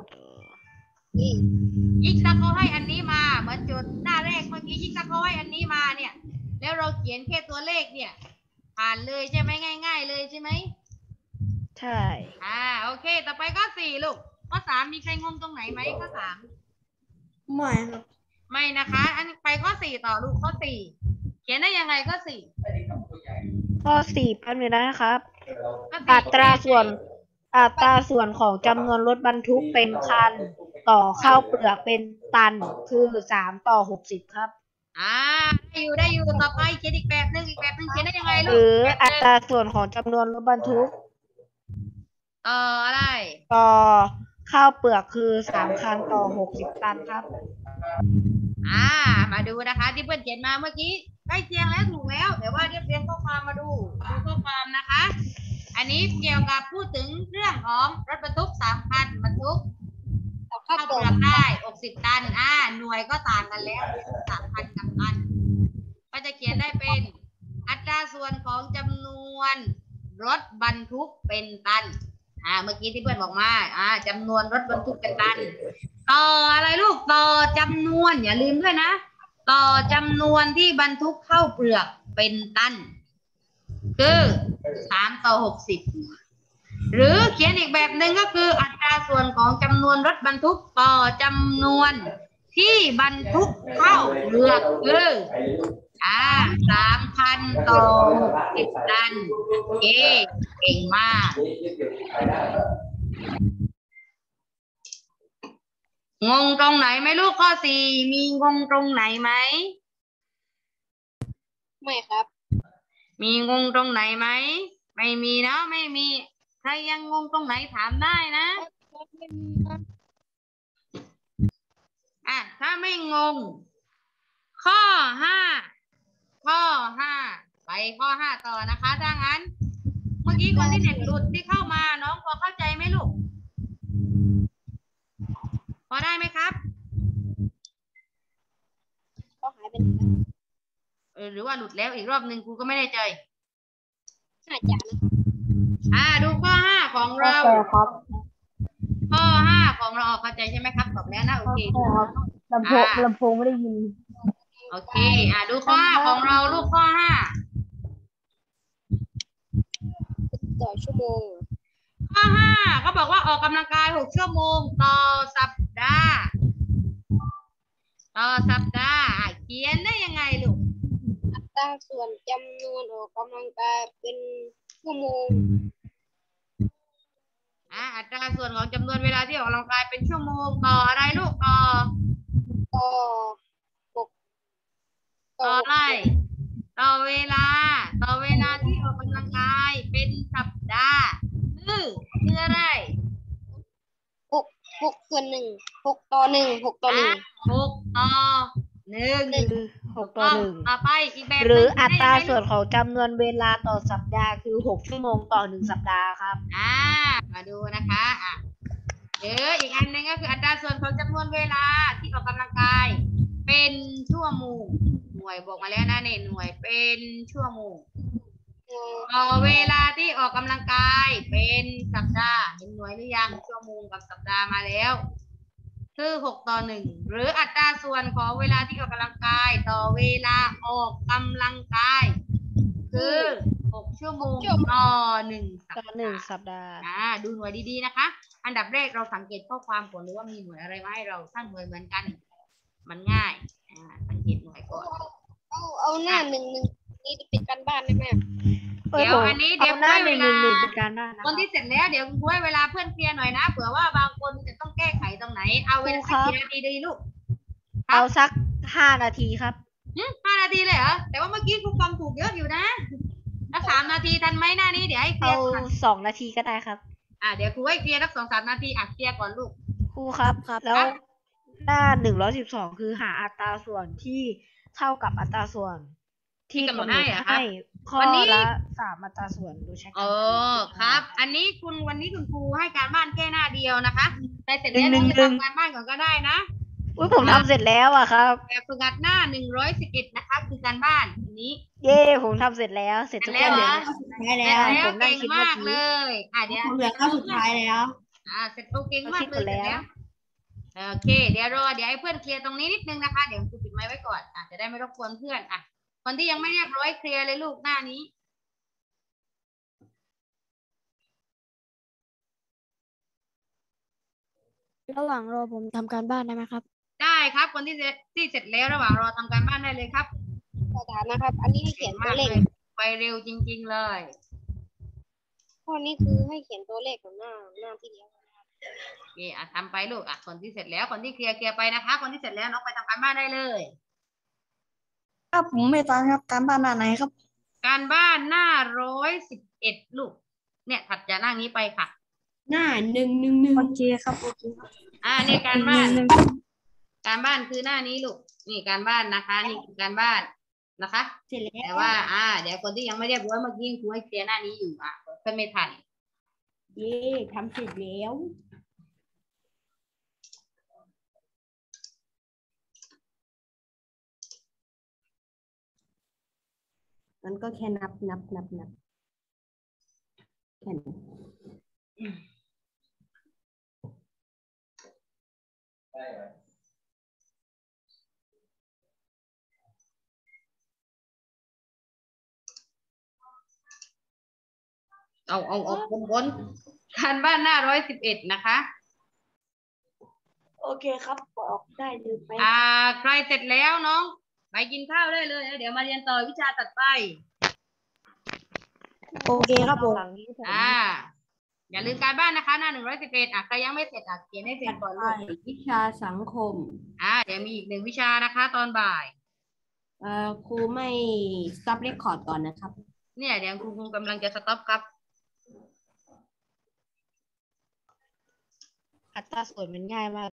ยิ่งถ้าเขาให้อันนี้มาเหมือนโจทย์หน้าแรกเมื่อกี้ยิ่งถ้าเขาให้อันนี้มาเนี่ย แล้วเราเขียนแค่ตัวเลขเนี่ย ผ่านเลยใช่ไหมง่าย ๆ เลยใช่ไหมใช่อ่าโอเค ต่อไปข้อสี่ลูกข้อสามมีใครงงตรงไหนไหมข้อสามไม่ครับไม่นะคะ อันไปข้อสี่ต่อลูกข้อสี่เขียนได้ยังไงข้อสี่ข้อสี่แป๊บนึงนะครับข้สี่อัตราส่วน อัตราส่วนของจำนวนรถบรรทุกเป็นคัน ต่อข้าวเปลือกเป็นตัน คือสามต่อหกสิบครับอ่าได้อยู่ได้อยู่ต่อไปเขียนอีกแบบหนึ่งอีกแบบหนึ่งเขียนได้ยังไงหลูกรือแบบหอันึ่งตราส่วนของจำนวนรถบรรทุกต่ออะไรต่อข้าวเปลือกคือสามคันต่อหกสิบตันครับอ่ามาดูนะคะ ที่เพื่อนเขียนมาเมื่อกี้ใกล้เคียงแล้วถูกแล้ว แต่ว่าเรียบเรียงข้อความมาดูดูข้อความนะคะ อันนี้เกี่ยวกับพูดถึงเรื่องของรถบรรทุกสามคันบรรทุกต่อข้าค่าว เปเปลืลืออก กได้หกสิบตัน อ่า หน่วยก็ต่างกันแล้วสามพันกับตัน ก็จะเขียนได้เป็น อัตราส่วนของจำนวนรถบรรทุกเป็นตัน อ่า เมื่อกี้ที่เพื่อนบอกมา อ่าจำนวนรถบรรทุกเป็นตัน ต่ออะไรลูก ต่อจำนวน อย่าลืมด้วยนะ ต่อจำนวนที่บรรทุกข้าวเปลือกเป็นตัน คือสามต่อหกสิบ หรือเขียนอีกแบบหนึ่งก็คืออัตราส่วนของจำนวนรถบรรทุกต่อจำนวนที่บรรทุกข้าวเปลือกคืออ่าสามพันต่อหกสิบตันโอเคเก่งมากงงตรงไหนไหมลูกข้อสี่มีงงตรงไหนไหมไม่ครับมีงงตรงไหนไหมไม่มีนะไม่มีใครยังงงตรงไหนถามได้นะอ่ะถ้าไม่งง ข้อห้าข้อห้าไปข้อห้าต่อนะคะถ้างั้น เมื่อกี้คนที่เน็ตหลุดที่เข้ามาน้องพอเข้าใจไหมลูกพอได้ไหมครับก็หายไปไหนแล้วเออหรือว่าหลุดแล้วอีกรอบหนึ่งครูก็ไม่แน่ใจน่าจะนะครับอ่าดูข้อห้าของเราโอเคครับข้อห้าของเราเข้าใจใช่ไหมครับตอบแล้วนะโอเคโอเคครับ ลำโพงลำโพงไม่ได้ยินโอเค อ่ะดูข้อห้าของเราลูกข้อห้าต่อชั่วโมงข้อห้าเขาบอกว่าออกกำลังกายหกชั่วโมงต่อสัปดาห์ ต่อสัปดาห์อ่ะเขียนได้ยังไงลูกอัตราส่วนจำนวนออกกำลังกายเป็นชั่วโมงอ่ะอัตราส่วนของจำนวนเวลาที่ออกกำลังกายเป็นชั่วโมงต่ออะไรลูกต่อต่อหกต่ออะไรต่อเวลา ต่อเวลาที่ออกกำลังกายเป็นสัปดาห์คือคืออะไรหกหกส่วนหนึ่งหกต่อหนึ่งหกต่อหนึ่งอ่ะหกต่อหนึ่งคือหกต่อหนึ่งต่อไปอีกแบบหรือนึ่งอัตราได้ไหมส่วนของจำนวนเวลาต่อสัปดาห์คือหกชั่วโมงต่อหนึ่งสัปดาห์ครับอ่ามาดูนะคะอ่ะเหรืออีกอันหนึ่งก็คืออัตราส่วนของจำนวนเวลาที่ออกกำลังกาย เป็นชั่วโมงหน่วยบอกมาแล้วนะเนี่ยหน่วยเป็นชั่วโมงต่อเวลาที่ออกกำลังกายเป็นสัปดาห์เห็นหน่วยหรือยังชั่วโมงกับสัปดาห์มาแล้วคือหกต่อหนึ่งหรืออัตราส่วนของเวลาที่ออกกำลังกายต่อเวลาออกกำลังกายคือหกชั่วโมงต่อหนึ่งสัปต่อดาห์หนึ่งสัปดาห์อ่าดูหน่วยดีๆนะคะ อันดับแรกเราสังเกตข้อความก่อนหรือว่ามีหน่วยอะไรมาให้เราถ้าหน่วยเหมือนกัน มันง่ายอ่าสังเกตหน่วยก่อนเอาเอาหน้าหนึ่งหนึ่งนี่เป็นการบ้านได้ไหมเดี๋ยวอันนี้เดี๋ยวอาหน้าให้หเวนึ่งหลานึ่งหนึ่งเป็นการบ้านนะคนที่เสร็จแล้วเดี๋ยวคุณครูให้เวลาเพื่อนเคลียร์หน่อยนะเผื่อว่าบางคนจะต้องแก้ไขตรงไหนเอาเวลาสักกี่นาทีดีลูกเอาสักห้านาทีครับหึห้านาทีเลยเหรอแต่ว่าเมื่อกี้ครูฟังถูกเยอะอยู่นะถ้าสามนาทีทันไหมหน้านี้เดี๋ยวให้เคลีเอายร์ก่อนสองนาทีก็ได้ครับอ่าเดี๋ยวครูให้เคลียร์สักสองสามนาทีอ่ะเคลียร์ก่อนลูกครูครับครับแล้วหน้าหนึ่งร้อยสิบสองคือหาอัตราส่วนที่เท่ากับอัตราส่วน ที่กำหนดให้ข้อละสามอัตราส่วนโดยใช้การอ๋อครับ อันนี้คุณวันนี้คุณครูให้การบ้านแค่หน้าเดียวนะคะแต่เสร็จแล้วเราจะทำการบ้านก่อนก็ได้นะอุ้ยผมทำเสร็จแล้วอะครับแบบฝึกหัดหน้าหนึ่งร้อยสิบเอ็ดนะคะ คือการบ้านอันนี้เย้ผมทำเสร็จแล้ว เสร็จทุกแล้ควน เหรเลอยใช่แล้แล้ว วผมนั่งเก่งคิดเมื่อมากกี้เลยอ่ะเดี๋ยวผมเหลือข้อสุดท้ายแล้วอ่าเสร็จโตเก่งมากเลยเสร็จแล้วโอเค เดี๋ยวรอเดี๋ยวให้เพื่อนเคลียร์ตรงนี้นิดนึงนะคะเดี๋ยวครูปิดไมค์ไว้ก่อนอ่ะจะได้ไม่รบกวนเพื่อนอ่ะคนที่ยังไม่เรียบร้อยเคลียร์เลยลูกหน้านี้ระหว่างรอผมทำการบ้านได้ไหมครับได้ครับคนที่เสร็จที่เสร็จแล้วระหว่างรอทำการบ้านได้เลยครับขอถามนะครับ อันนี้ให้เขียนตัวเลขไปเร็วจริงๆเลยข้อนี้คือให้เขียนตัวเลขกับหน้าหน้าที่เดียวโอเคอ่ะทำไปลูกอ่ะคนที่เสร็จแล้วคนที่เคลียร์เคลียร์ไปนะคะ คนที่เสร็จแล้วน้องไปทำการบ้านได้เลยครับผมไม่ตามครับการบ้านหน้าไหนครับการบ้านหน้าร้อยสิบเอ็ดลูก เนี่ยถัดจากหน้านี้ไปค่ะหน้าหนึ่งหนึ่งหนึ่งโอเคครับโอเคครับอ่านี่การบ้าน การบ้านคือหน้านี้ลูก นี่การบ้านนะคะ นี่คือการบ้านนะคะเสร็จแล้วแต่ว่า อ่า เดี๋ยวคนที่ยังไม่เรียบร้อยเมื่อกี้ครูให้เคลียร์หน้านี้อยู่อ่ะเพื่อนไม่ทันเย่ทำเสร็จแล้วมันก็แค่นับนับนับนับแค่นั้นเอาเอาเอาบนบนการบ้านหน้าร้อยสิบเอ็ดนะคะโอเคครับบอกได้เลยไปอ่า ใครเสร็จแล้วน้อง ไปกินข้าวได้เลยแล้วเดี๋ยวมาเรียนต่อวิชาตัดไปโอเคครับผมอ่า อย่าลืมการบ้านนะคะ หน้าหนึ่งร้อยสิบเอ็ดอ่ะใครยังไม่เสร็จอ่ะเขียนให้เสร็จก่อนลูกวิชาสังคมอ่า เดี๋ยวมีอีกหนึ่งวิชานะคะ ตอนบ่ายเอ่อครูไม่ stop record ก่อนนะครับเนี่ยเดี๋ยวครูคงกำลังจะสต็อปครับอัตราส่วนมันง่ายมาก